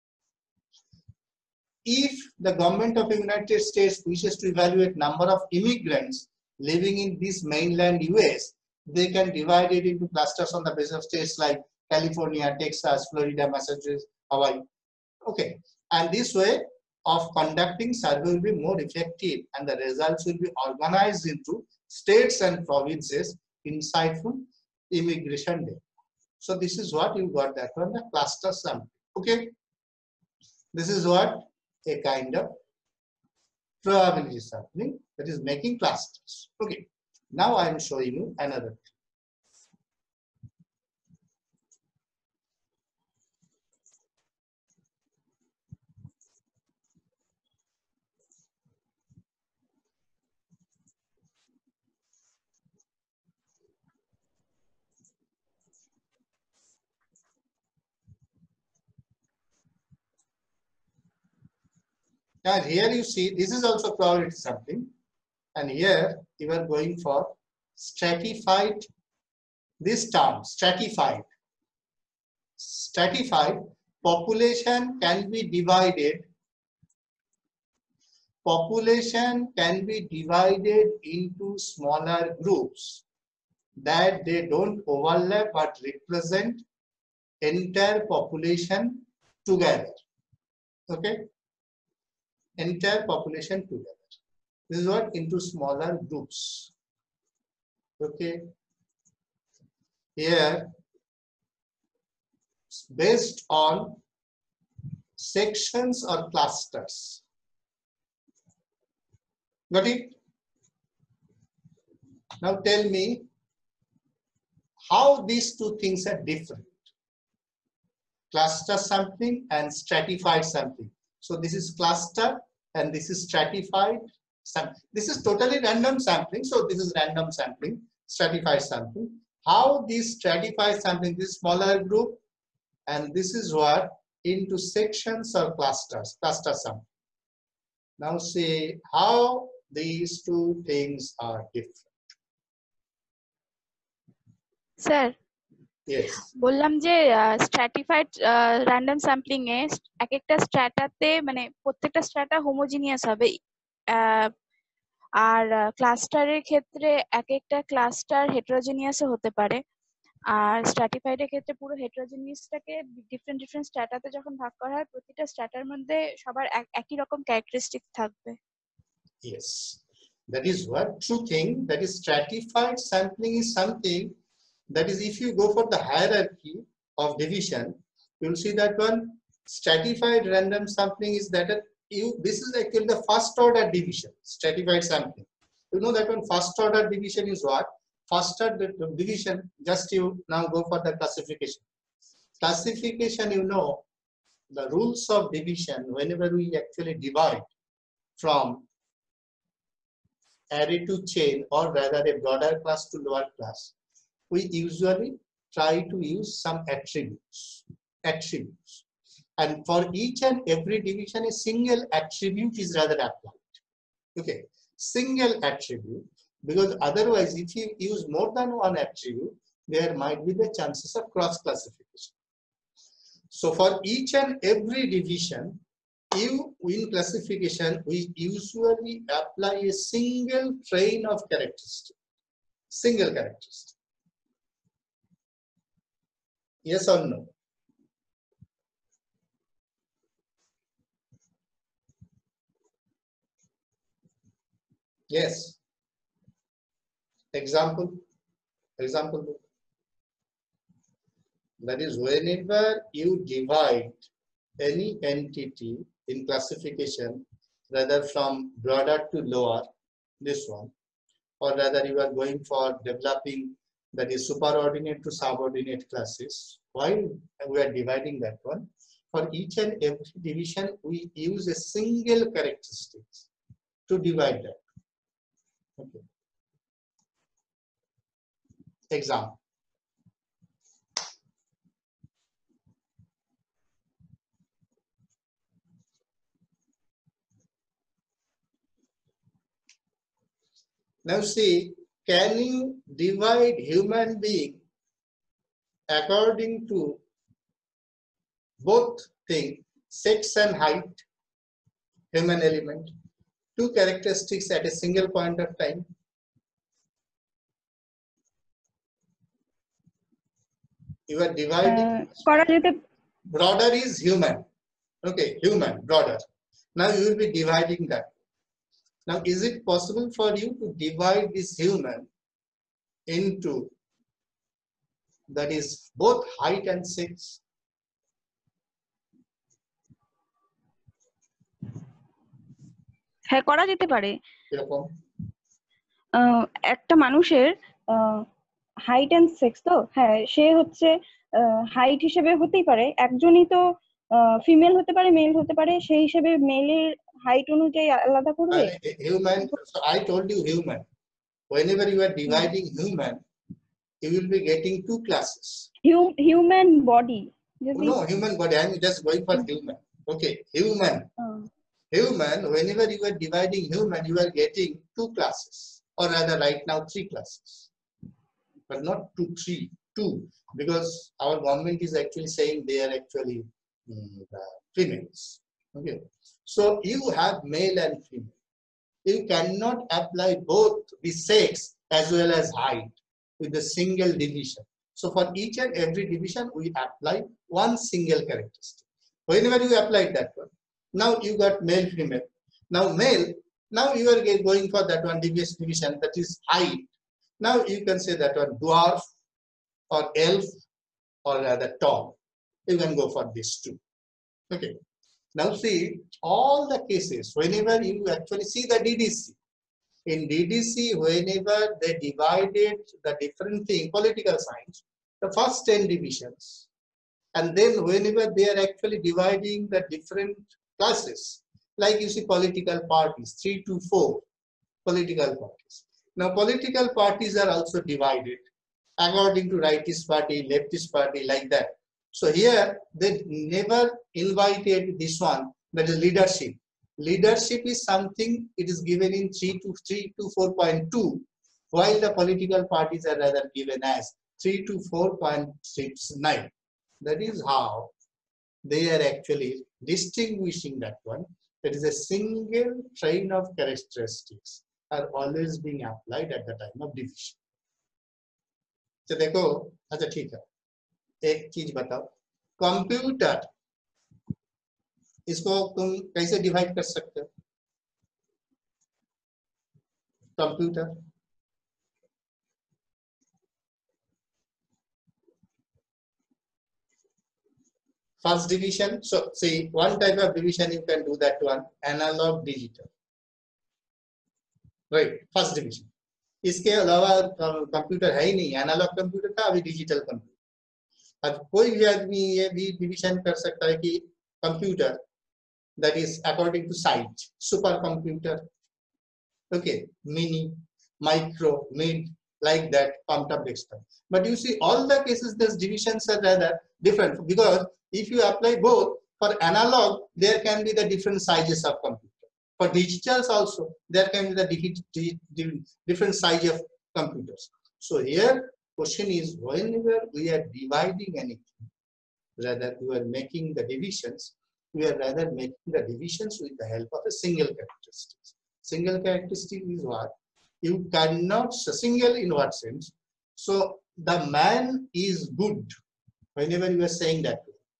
If the government of the United States wishes to evaluate number of immigrants living in this mainland US, they can divide it into clusters on the basis of states like California, Texas, Florida, Massachusetts, Hawaii. Okay, and this way of conducting survey will be more effective and the results will be organized into states and provinces insightful immigration data. So this is what you got that one, the cluster sampling. Okay, this is what a kind of probability sampling, that is making clusters. Okay, now I am showing you another thing. Now here you see, this is also probability sampling, and here you are going for stratified, this term, stratified. Stratified population can be divided. Population can be divided into smaller groups that they don't overlap but represent entire population together. Okay, entire population together. This is what, into smaller groups. Okay, here based on sections or clusters. Got it? Now tell me how these two things are different. Cluster sampling and stratified sampling. So this is cluster and this is stratified sampling. This is totally random sampling. So this is random sampling, stratified sampling. How this stratified sampling, this smaller group, and this is what, into sections or clusters, cluster sampling. Now see how these two things are different. Sir, Yes. বললাম যে stratified random sampling এ এক একটা স্ট্র্যাটাতে মানে প্রত্যেকটা স্ট্র্যাটা homogeneous হবে, আর ক্লাস্টারের ক্ষেত্রে এক একটা ক্লাস্টার হেটেরোজেনিয়াসও হতে পারে, আর স্ট্র্যাটিফাইড এর ক্ষেত্রে পুরো হেটেরোজেনিয়াসটাকে ডিফারেন্ট ডিফারেন্ট স্ট্র্যাটাতে যখন ভাগ করা হয় প্রতিটা স্ট্র্যাটার মধ্যে সবার একই রকম ক্যারেক্টারিস্টিক থাকবে। Yes, that is what true thing. That is stratified sampling is something that is, if you go for the hierarchy of division, you will see that one stratified random sampling is that this is actually the first order division. Stratified sampling, you know that one first order division is what? First order division, just you now go for the classification. Classification, you know the rules of division. Whenever we actually divide from array to chain, or rather a broader class to lower class, we usually try to use some attributes. And for each and every division, a single attribute is rather applied. Okay, single attribute, because otherwise if you use more than one attribute, there might be the chances of cross classification. So for each and every division, in classification, we usually apply a single train of characteristics. Single characteristic. Yes or no? Yes. Example. That is, whenever you divide any entity in classification, rather from broader to lower, this one, or rather you are going for developing, that is superordinate to subordinate classes. Why we are dividing that one? For each and every division, we use a single characteristics to divide that. Okay. Example. Now see, can you divide human being according to both things, sex and height, human element, two characteristics at a single point of time? You are dividing. Broader is human. Okay, human, broader. Now you will be dividing that. Now, is it possible for you to divide this human into, that is, both height and sex? হ্যাঁ, করা যেতে পারে। এরকম একটা মানুষের height and sex, তো হ্যাঁ, সে হচ্ছে হাইট হিসেবে হতেই পারে, একজনই তো ফিমেল হতে পারে, মেল হতে পারে, সেই হিসেবে মেলের হাইট অনুযায়ী আলাদা করবে। Human, so I told you human. Whenever you are dividing human, you will be getting two classes. Human body. No, human body. I am just going for human. Okay, human. Human, whenever you are dividing human, you are getting two classes, or rather right now 3 classes, but not 2, 3, 2, because our government is actually saying they are actually females. Okay, so you have male and female. You cannot apply both the sex as well as height with a single division. So for each and every division, we apply one single characteristic. Whenever you apply that one, now you got male, female. Now male, now you are going for that one division, that is height. Now you can say that one dwarf or elf or rather tall. You can go for these two. Okay. Now see, all the cases, whenever you actually see the DDC, in DDC, whenever they divided the different thing, political science, the first 10 divisions, and then whenever they are actually dividing the different classes, like you see political parties, 3 to 4 political parties. Now political parties are also divided according to rightist party, leftist party, like that. So here they never invited this one, that is leadership. Leadership is something, it is given in 3 to 4.2, while the political parties are rather given as 3 to 4.69. That is how they are actually distinguishing that one. That is a single train of characteristics are always being applied at the time of division. तो देखो, अच्छा ठीक है, एक चीज बताओ, computer, इसको तुम कैसे डिवाइड कर सकते हो? Computer first division. So see, one type of division you can do that one, analog digital, right? First division. इसके अलावा कंप्यूटर है ही नहीं, एनालॉग कंप्यूटर था, अभी डिजिटल कंप्यूटर। अब कोई भी आदमी ये भी डिवीजन कर सकता है कि computer, that is according to size, super computer, Okay, mini, micro, mid, like that, pumped up desktop. But you see, all the cases, these divisions are rather different, because if you apply both, for analog, there can be the different sizes of computer. For digitals also, there can be the different size of computers. So here, question is, whenever we are dividing anything, rather we are making the divisions, we are rather making the divisions with the help of a single characteristic. Single characteristic is what? You cannot, single in what sense? So the man is good, whenever you are saying that,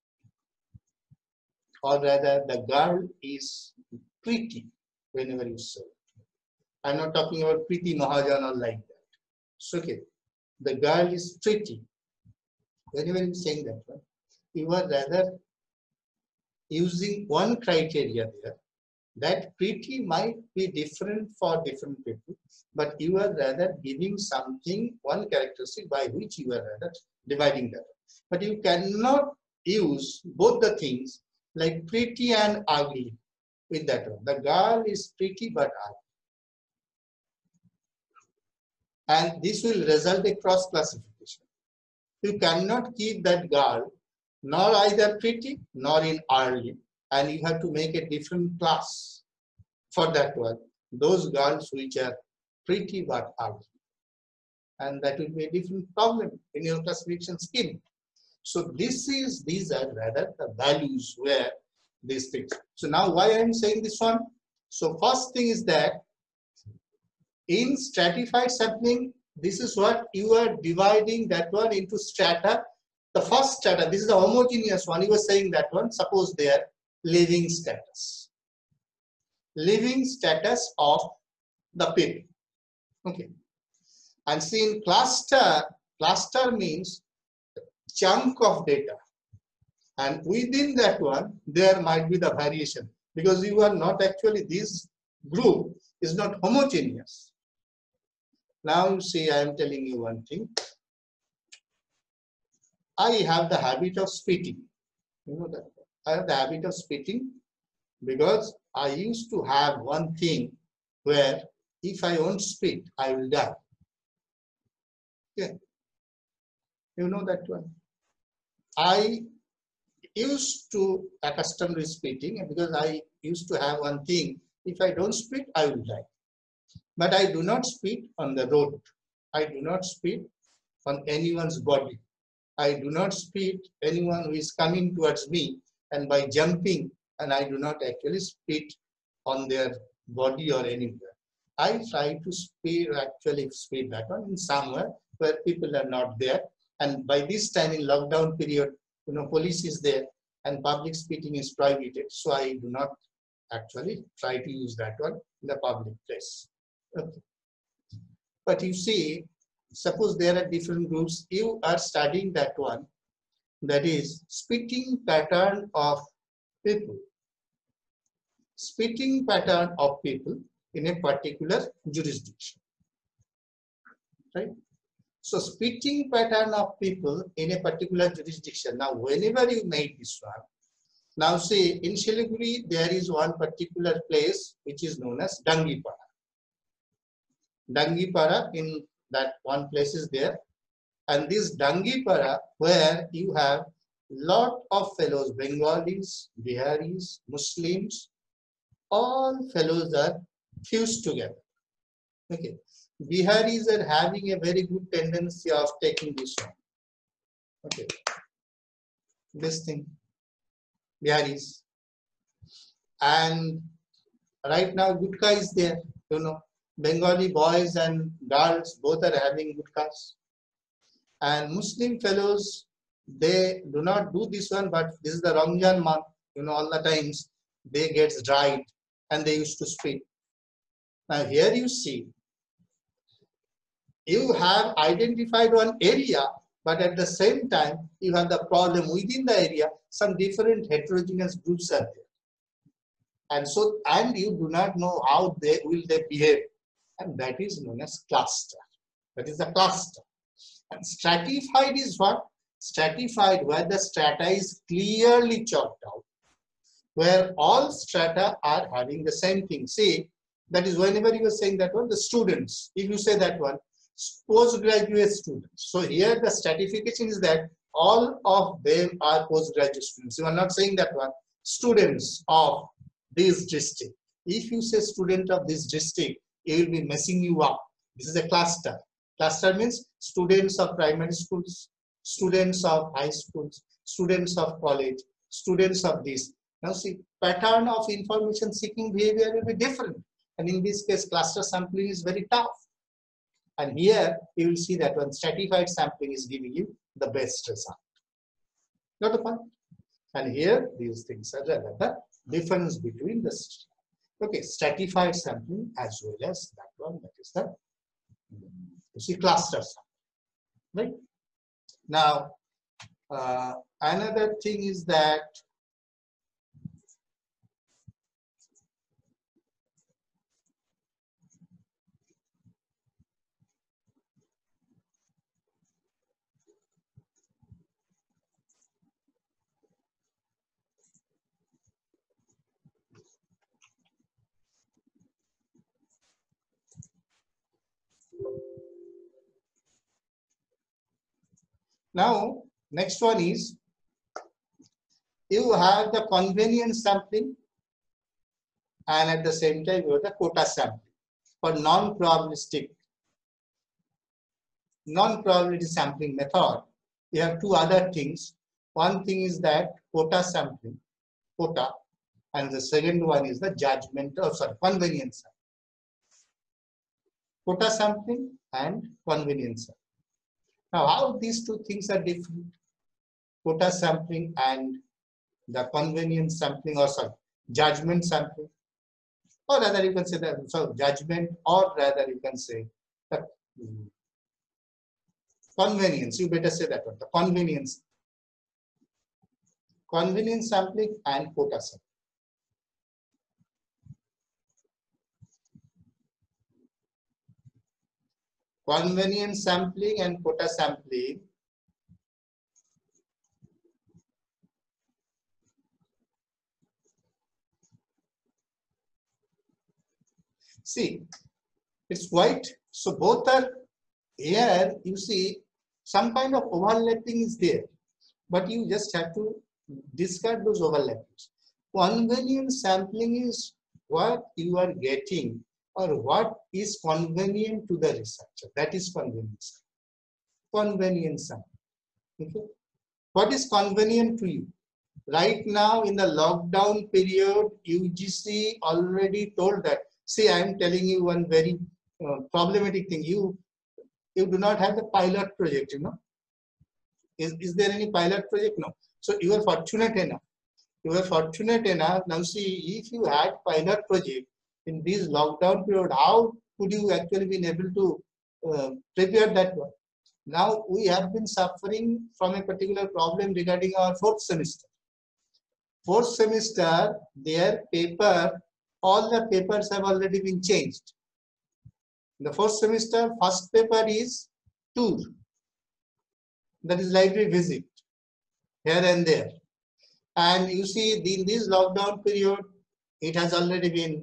or rather the girl is pretty, whenever you say. I'm not talking about pretty Mahajan or like that. So okay, the girl is pretty. Whenever you're saying that one, you are rather using one criteria there. That pretty might be different for different people, but you are rather giving something, one characteristic by which you are rather dividing that. But you cannot use both the things like pretty and ugly with that one. The girl is pretty but ugly. And this will result in cross classification. You cannot keep that girl nor either pretty nor in ugly, and you have to make a different class for that one. Those girls which are pretty but ugly. And that will be a different problem in your classification scheme. So these are rather the values where these things. So now why I am saying this one? So first thing is that in stratified sampling, this is what you are dividing that one into strata. The first strata, this is the homogeneous one. You were saying that one, suppose they are living status. Living status of the people. Okay. And see in cluster means chunk of data. And within that one, there might be the variation, because you are not actually, this group is not homogeneous. Now you see, I am telling you one thing. I have the habit of spitting. You know that. I have the habit of spitting because I used to have one thing where if I won't spit, I will die. Yeah. You know that one. I used to accustom to spitting because I used to have one thing. If I don't spit, I will die. But I do not spit on the road. I do not spit on anyone's body. I do not spit anyone who is coming towards me, and by jumping, and I do not actually spit on their body or anywhere. I try to spit that one in somewhere where people are not there. And by this time in lockdown period, police is there and public spitting is prohibited. So I do not actually try to use that one in the public place. Okay. But you see, suppose there are different groups, you are studying that one, that is spitting pattern of people. Spitting pattern of people in a particular jurisdiction. Right? So spitting pattern of people in a particular jurisdiction. Now, whenever you made this one, now say in Siliguri, there is one particular place which is known as Dangipara. Dangipara, in that one place is there. And this Dangipara, where you have lot of fellows, Bengalis, Biharis, Muslims, all fellows are fused together. Okay. Biharis are having a very good tendency of taking this one. Okay. This thing. Biharis. And right now Gutka is there. Bengali boys and girls both are having gutkas. And Muslim fellows, they do not do this one, but this is the Ramjan month. All the times they get dried and they used to spit. Now here you see, you have identified one area, but at the same time, you have the problem within the area, some different heterogeneous groups are there. And so, and you do not know how they will behave. And that is known as cluster. That is the cluster. And stratified is what? Stratified where the strata is clearly chalked out, where all strata are having the same thing. See, That is, whenever you are saying that one, the students, if you say that one, postgraduate students. So here the stratification is that all of them are postgraduate students. You are not saying that one, students of this district. If you say student of this district, it will be messing you up. This is a cluster. Cluster means students of primary schools, students of high schools, students of college, students of this. Now see, pattern of information seeking behavior will be different. And in this case, cluster sampling is very tough. And here you will see that one stratified sampling is giving you the best result. Got the point? And here these things are the difference between the stratified sampling as well as that one, that is the you see cluster sampling. Right? Now another thing is that now next one is you have the convenience sampling and at the same time you have the quota sampling. For non-probability sampling method, you have two other things. One thing is that quota sampling, quota, and the second one is the convenience sampling. Quota sampling and convenience sampling. Now, how these two things are different? Quota sampling and the convenience sampling, or judgment sampling, or rather you can say that judgment, or rather you can say the convenience. You better say that one. The convenience sampling and quota sampling. Convenience sampling and quota sampling see, it's quite, so both are here. You see some kind of overlapping is there, but you just have to discard those overlappings. Convenience sampling is what you are getting or what is convenient to the researcher. That is convenience. Convenience sampling. Okay. What is convenient to you? Right now in the lockdown period, UGC already told that. See, I am telling you one very problematic thing. You do not have the pilot project, you know. Is there any pilot project? No. So you are fortunate enough. Now see, if you had pilot project in this lockdown period, how could you actually been able to prepare that one? Now we have been suffering from a particular problem regarding our fourth semester. Fourth semester, their paper, all the papers have already been changed. In the fourth semester, first paper is tour. That is library visit here and there. And you see, in this lockdown period, it has already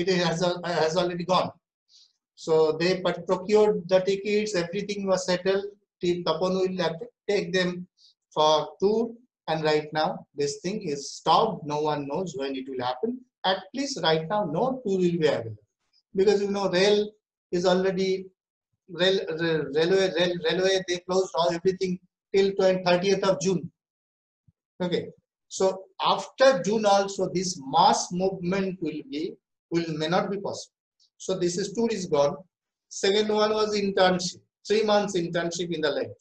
gone. So they procured the tickets, everything was settled. Tapan will have to take them for tour, and right now this thing is stopped. No one knows when it will happen. At least right now, no tour will be available, because you know rail is already railway they closed all everything till 30th of June. Okay, so after June also this mass movement may not be possible. So this is tour is gone. Second one was internship, 3 months internship in the library.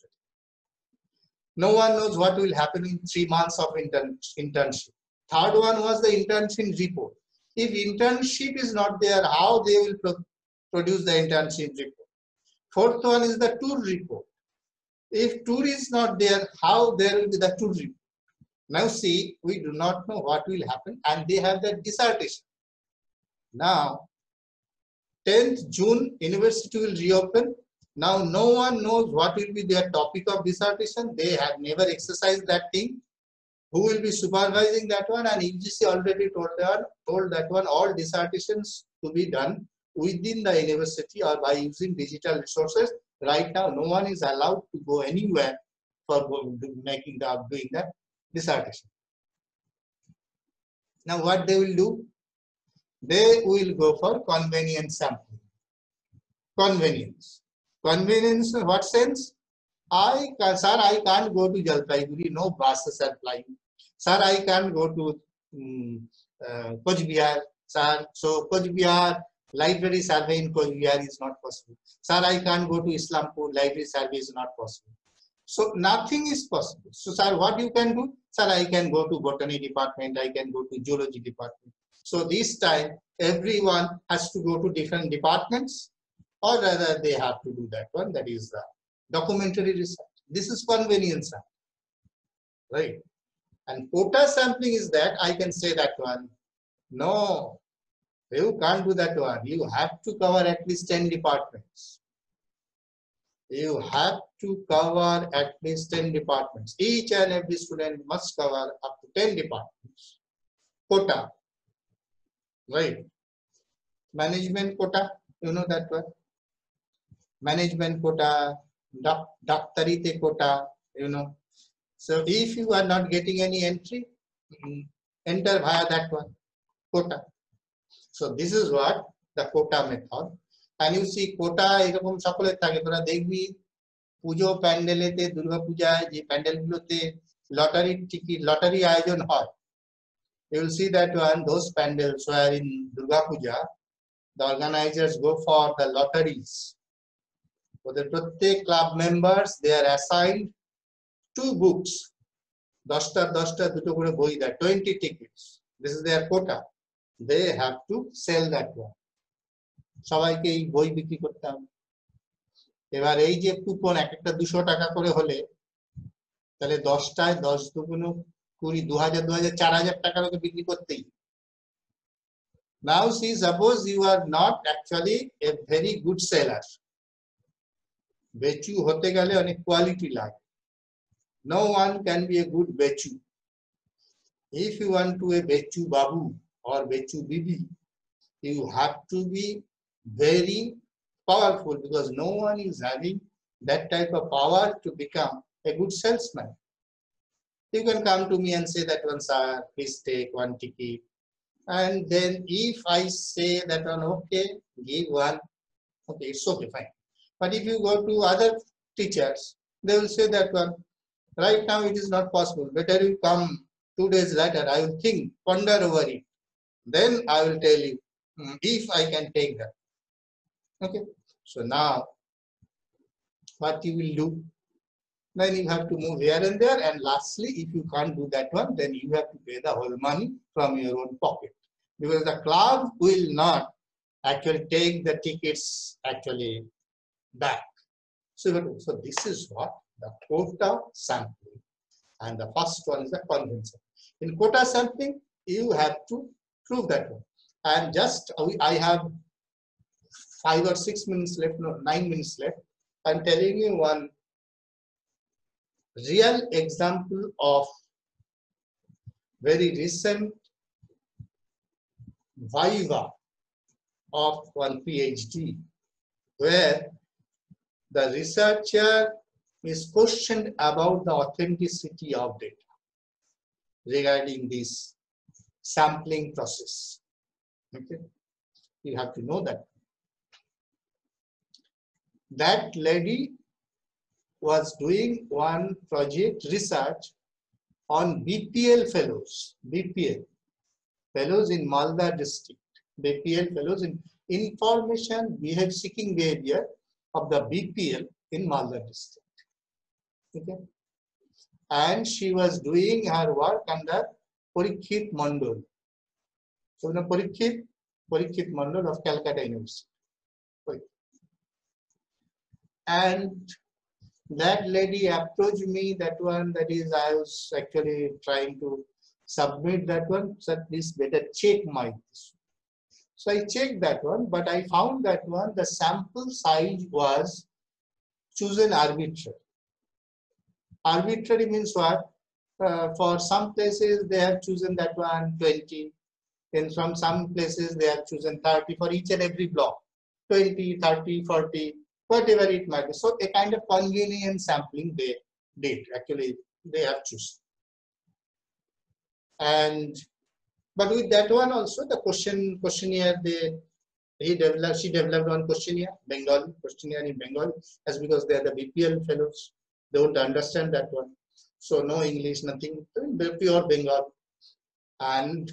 No one knows what will happen in 3 months of internship. Third one was the internship report. If internship is not there, how they will produce the internship report? Fourth one is the tour report. If tour is not there, how there will be the tour report? Now see, we do not know what will happen, and they have the dissertation. Now, 10th June, university will reopen. Now, no one knows what will be their topic of dissertation. They have never exercised that thing. Who will be supervising that one? And UGC already told that one all dissertations to be done within the university or by using digital resources. Right now, no one is allowed to go anywhere for doing the dissertation. Now, what they will do? They will go for convenience sampling. Convenience. Convenience in what sense? Sir, I can't go to Jalpaiguri, no buses are flying. Sir, I can't go to Coach Bihar. Sir, so Coach Bihar library survey in Coach Bihar is not possible. Sir, I can't go to Islampur, library survey is not possible. So nothing is possible. So sir, what you can do? Sir, I can go to botany department, I can go to geology department. So this time everyone has to go to different departments, or rather they have to do that one, that is the documentary research. This is convenience sampling, right? And quota sampling is that I can say that one, no, you can't do that one. You have to cover at least 10 departments. You have to cover at least 10 departments. Each and every student must cover up to 10 departments. Quota, right? Management quota, you know that one? Management quota, Daktarite quota, you know. So if you are not getting any entry, enter via that one, quota. So this is what the quota method. And you see quota এরকম সকলের থাকে, তোরা দেখবি পুজো প্যান্ডেলেতে দুর্গা পূজায় যে প্যান্ডেলগুলোতে lottery ticket lottery আয়োজন হয়, you will see that one, those pandals where in Durga Puja the organizers go for the lotteries. For the প্রত্যেক club members they are assigned 2 books, 10টা দুটো করে বই দেয়, 20 tickets. This is their quota. They have to sell that one. সবাইকে এই বই বিক্রি করতে হবে। এবার এই যে কুপন এক একটা 200 টাকা করে হলে তাহলে 10টায় 10 দুগুণ 20, 2000, 2000, 4000 টাকার মতো বিক্রি করতেই। Now see, suppose you are not actually a very good seller. Bechu হতে গেলে অনেক কোয়ালিটি লাগে। No one can be a good bechu. If you want to be a bechu babu or bechu bibi, you have to be very powerful, because no one is having that type of power to become a good salesman. You can come to me and say that one, sir, please take 1 ticket. And then if I say that one, okay, give 1, okay, it's okay, fine. But if you go to other teachers, they will say that one, right now it is not possible. Better you come 2 days later, I will think, ponder over it. Then I will tell you if I can take that. Okay, so now what you will do? Then you have to move here and there, and lastly, if you can't do that one, then you have to pay the whole money from your own pocket, because the club will not actually take the tickets actually back. So this is what the quota sampling, and the first one is the convention. In quota sampling, you have to prove that one. And just I have 5 or 6 minutes left, no, 9 minutes left. I'm telling you one real example of very recent viva of one PhD, where the researcher is questioned about the authenticity of data regarding this sampling process. Okay, you have to know that. That lady was doing one project research on BPL fellows, BPL fellows in Malda district, BPL fellows in information seeking behavior of the BPL in Malda district. Okay, and she was doing her work under Parikshit Mandal. So Parikshit Mandal of Calcutta University. And that lady approached me, that one, that is, I was actually trying to submit that one, so please better check my this. So I checked that one, but I found that one, the sample size was chosen arbitrary. Arbitrary means what? For some places they have chosen that one 20, and from some places they have chosen 30 for each and every block. 20, 30, 40, whatever it might be. So a kind of convenient sampling they did. Actually, they have chosen. And but with that one also, the questionnaire she developed one questionnaire, Bengali questionnaire in Bengali, as because they are the BPL fellows, they won't understand that one. So no English, nothing, pure Bengal, and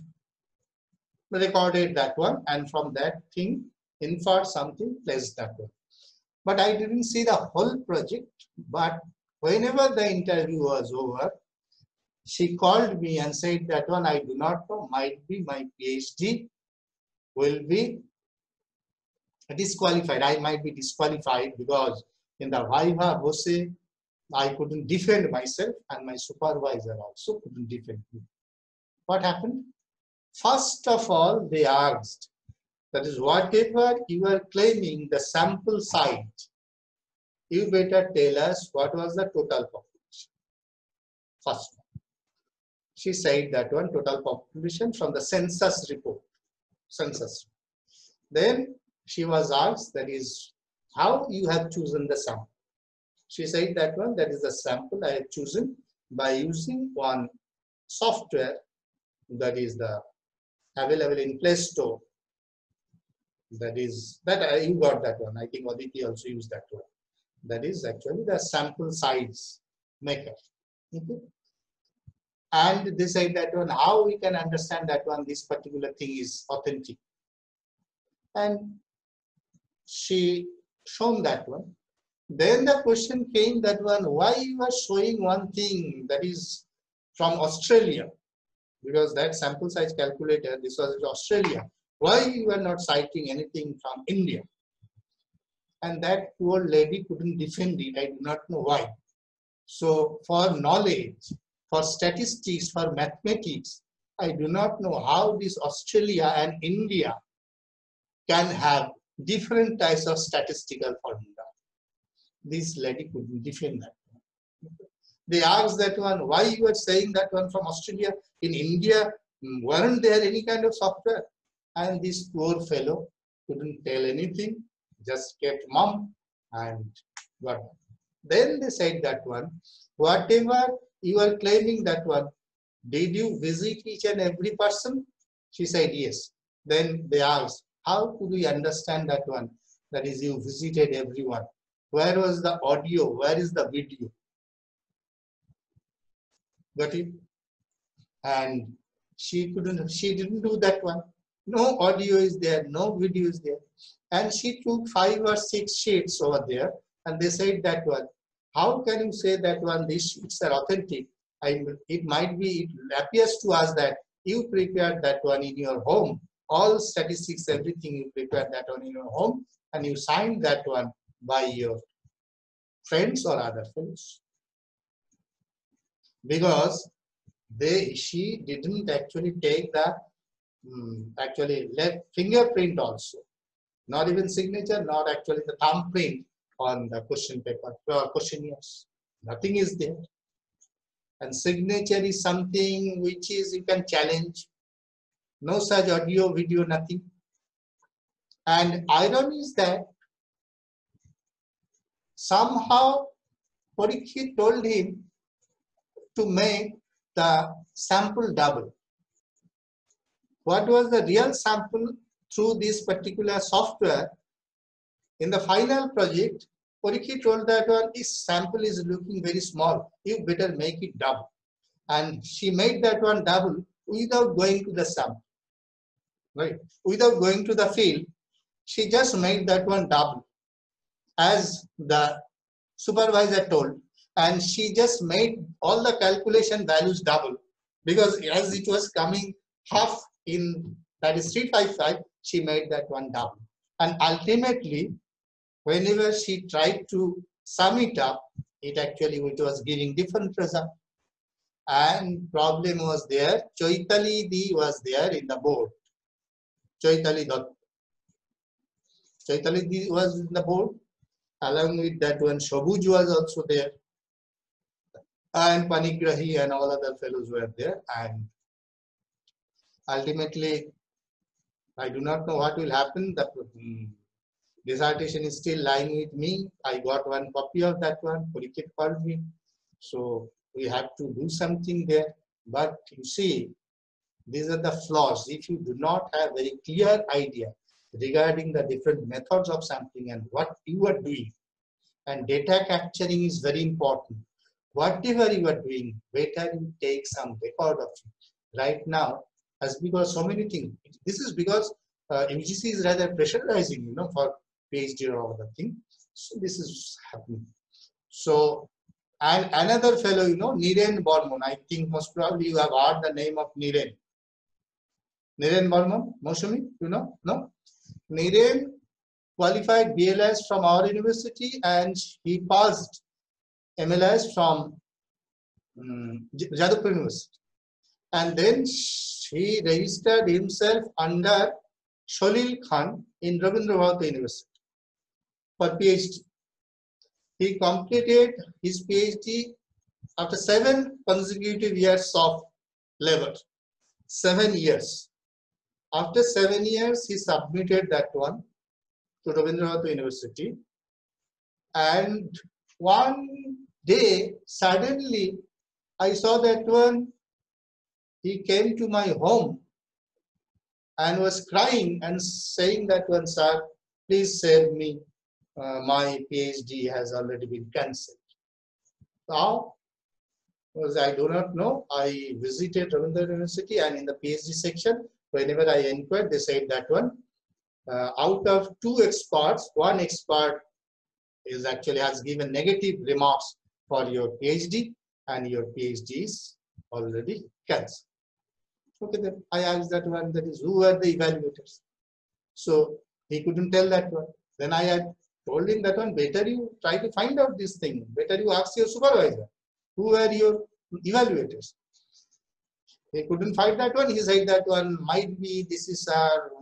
recorded that one, and from that thing inferred something, placed that one. But I didn't see the whole project. But whenever the interview was over, she called me and said that one, I do not know, might be my PhD will be disqualified. I might be disqualified because in the Viva Bose, I couldn't defend myself, and my supervisor also couldn't defend me. What happened? First of all, they asked, that is, whatever you are claiming the sample size, you better tell us what was the total population. First one. She said that one, total population from the census report. Census. Then she was asked, that is, how you have chosen the sample. She said that one, that is the sample I have chosen by using one software that is the available in Play Store. That is, you got that one. I think Aditi also used that one. That is actually the sample size maker. Okay. And they said that one, how we can understand that one, this particular thing is authentic. And she shown that one. Then the question came that one, why you are showing one thing that is from Australia? Because that sample size calculator, this was in Australia. Why you are not citing anything from India? And that poor lady couldn't defend it. I do not know why. So for knowledge, for statistics, for mathematics, I do not know how this Australia and India can have different types of statistical formula. This lady couldn't defend that. They asked that one, why you are saying that one from Australia? In India, weren't there any kind of software? And this poor fellow couldn't tell anything, just kept mum and got on. Then they said that one, whatever you are claiming that one, did you visit each and every person? She said yes. Then they asked, how could we understand that one? That is, you visited everyone. Where was the audio? Where is the video? Got it? And she didn't do that one. No audio is there, no video is there. And she took 5 or 6 sheets over there, and they said that one, how can you say that one, these sheets are authentic? It might be, it appears to us that you prepared that one in your home. All statistics, everything, you prepared that one in your home, and you signed that one by your friends or other friends. Because she didn't actually take the left fingerprint also, not even signature, not actually the thumbprint on the question paper or questionnaires. Nothing is there. And signature is something which is you can challenge. No such audio, video, nothing. And irony is that somehow Parikshit told him to make the sample double. What was the real sample through this particular software? In the final project, Parikshit told that one, this sample is looking very small. You better make it double. And she made that one double without going to the sample. Right? Without going to the field, she just made that one double, as the supervisor told. And she just made all the calculation values double, because as it was coming half in, that is 355, she made that one double. And ultimately, whenever she tried to sum it up, it was giving different result. And problem was there. Chaitali Di was there in the board. Chaitali Datta. Chaitali Di was in the board. Along with that one, Shabuj was also there. And Panigrahi and all other fellows were there. And ultimately, I do not know what will happen. dissertation is still lying with me. I got one copy of that one. Parikshit called me. So we have to do something there. But you see, these are the flaws. If you do not have very clear idea regarding the different methods of sampling and what you are doing, and data capturing is very important. Whatever you are doing, better you take some record of it. Right now, as because so many things, this is because UGC is rather pressurizing, you know, for PhD or other thing. So this is happening. So, and another fellow, you know, Niren Bormon, I think most probably you have heard the name of Niren. Niren Bormon, Mosumi, you know? No? Niren qualified BLS from our university and he passed MLS from Jadavpur University. And then he registered himself under Sholil Khan in Rabindra Bharati University for PhD. He completed his PhD after 7 consecutive years of labor. 7 years. After 7 years, he submitted that one to Rabindra Bharati University. And one day, suddenly, I saw that one. He came to my home and was crying and saying that one, sir, please save me. My PhD has already been cancelled. How? Because I do not know. I visited Rabindra University and in the PhD section, whenever I inquired, they said that one, out of 2 experts, 1 expert is actually has given negative remarks for your PhD and your PhD is already cancelled. Okay, then I asked that one, that is, who are the evaluators? So he couldn't tell that one. Then I had told him that one, better you try to find out this thing. Better you ask your supervisor, who are your evaluators? He couldn't find that one. He said that one might be, this is our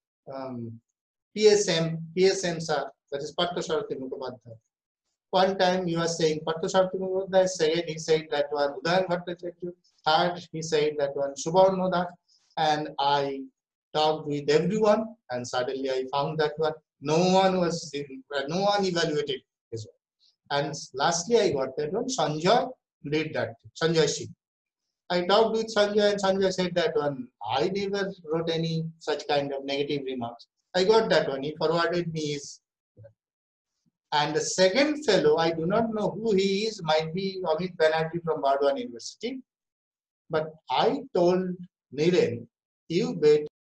PSM sir, that is Parthasarathy Mukhopadhyay. One time he was saying Parthasarathy Mukhopadhyay, second he said that one Udayan Bhattacharya, third he said that one Subharno Das, and I talked with everyone and suddenly I found that one no one evaluated his work. And lastly I got that one Sanjay did that, Sanjay Singh. I talked with Sanjay and Sanjay said that one, I never wrote any such kind of negative remarks. I got that one, he forwarded me his. And the second fellow, I do not know who he is, might be Amit Banerjee from Bardwan University. But I told Niren, you bet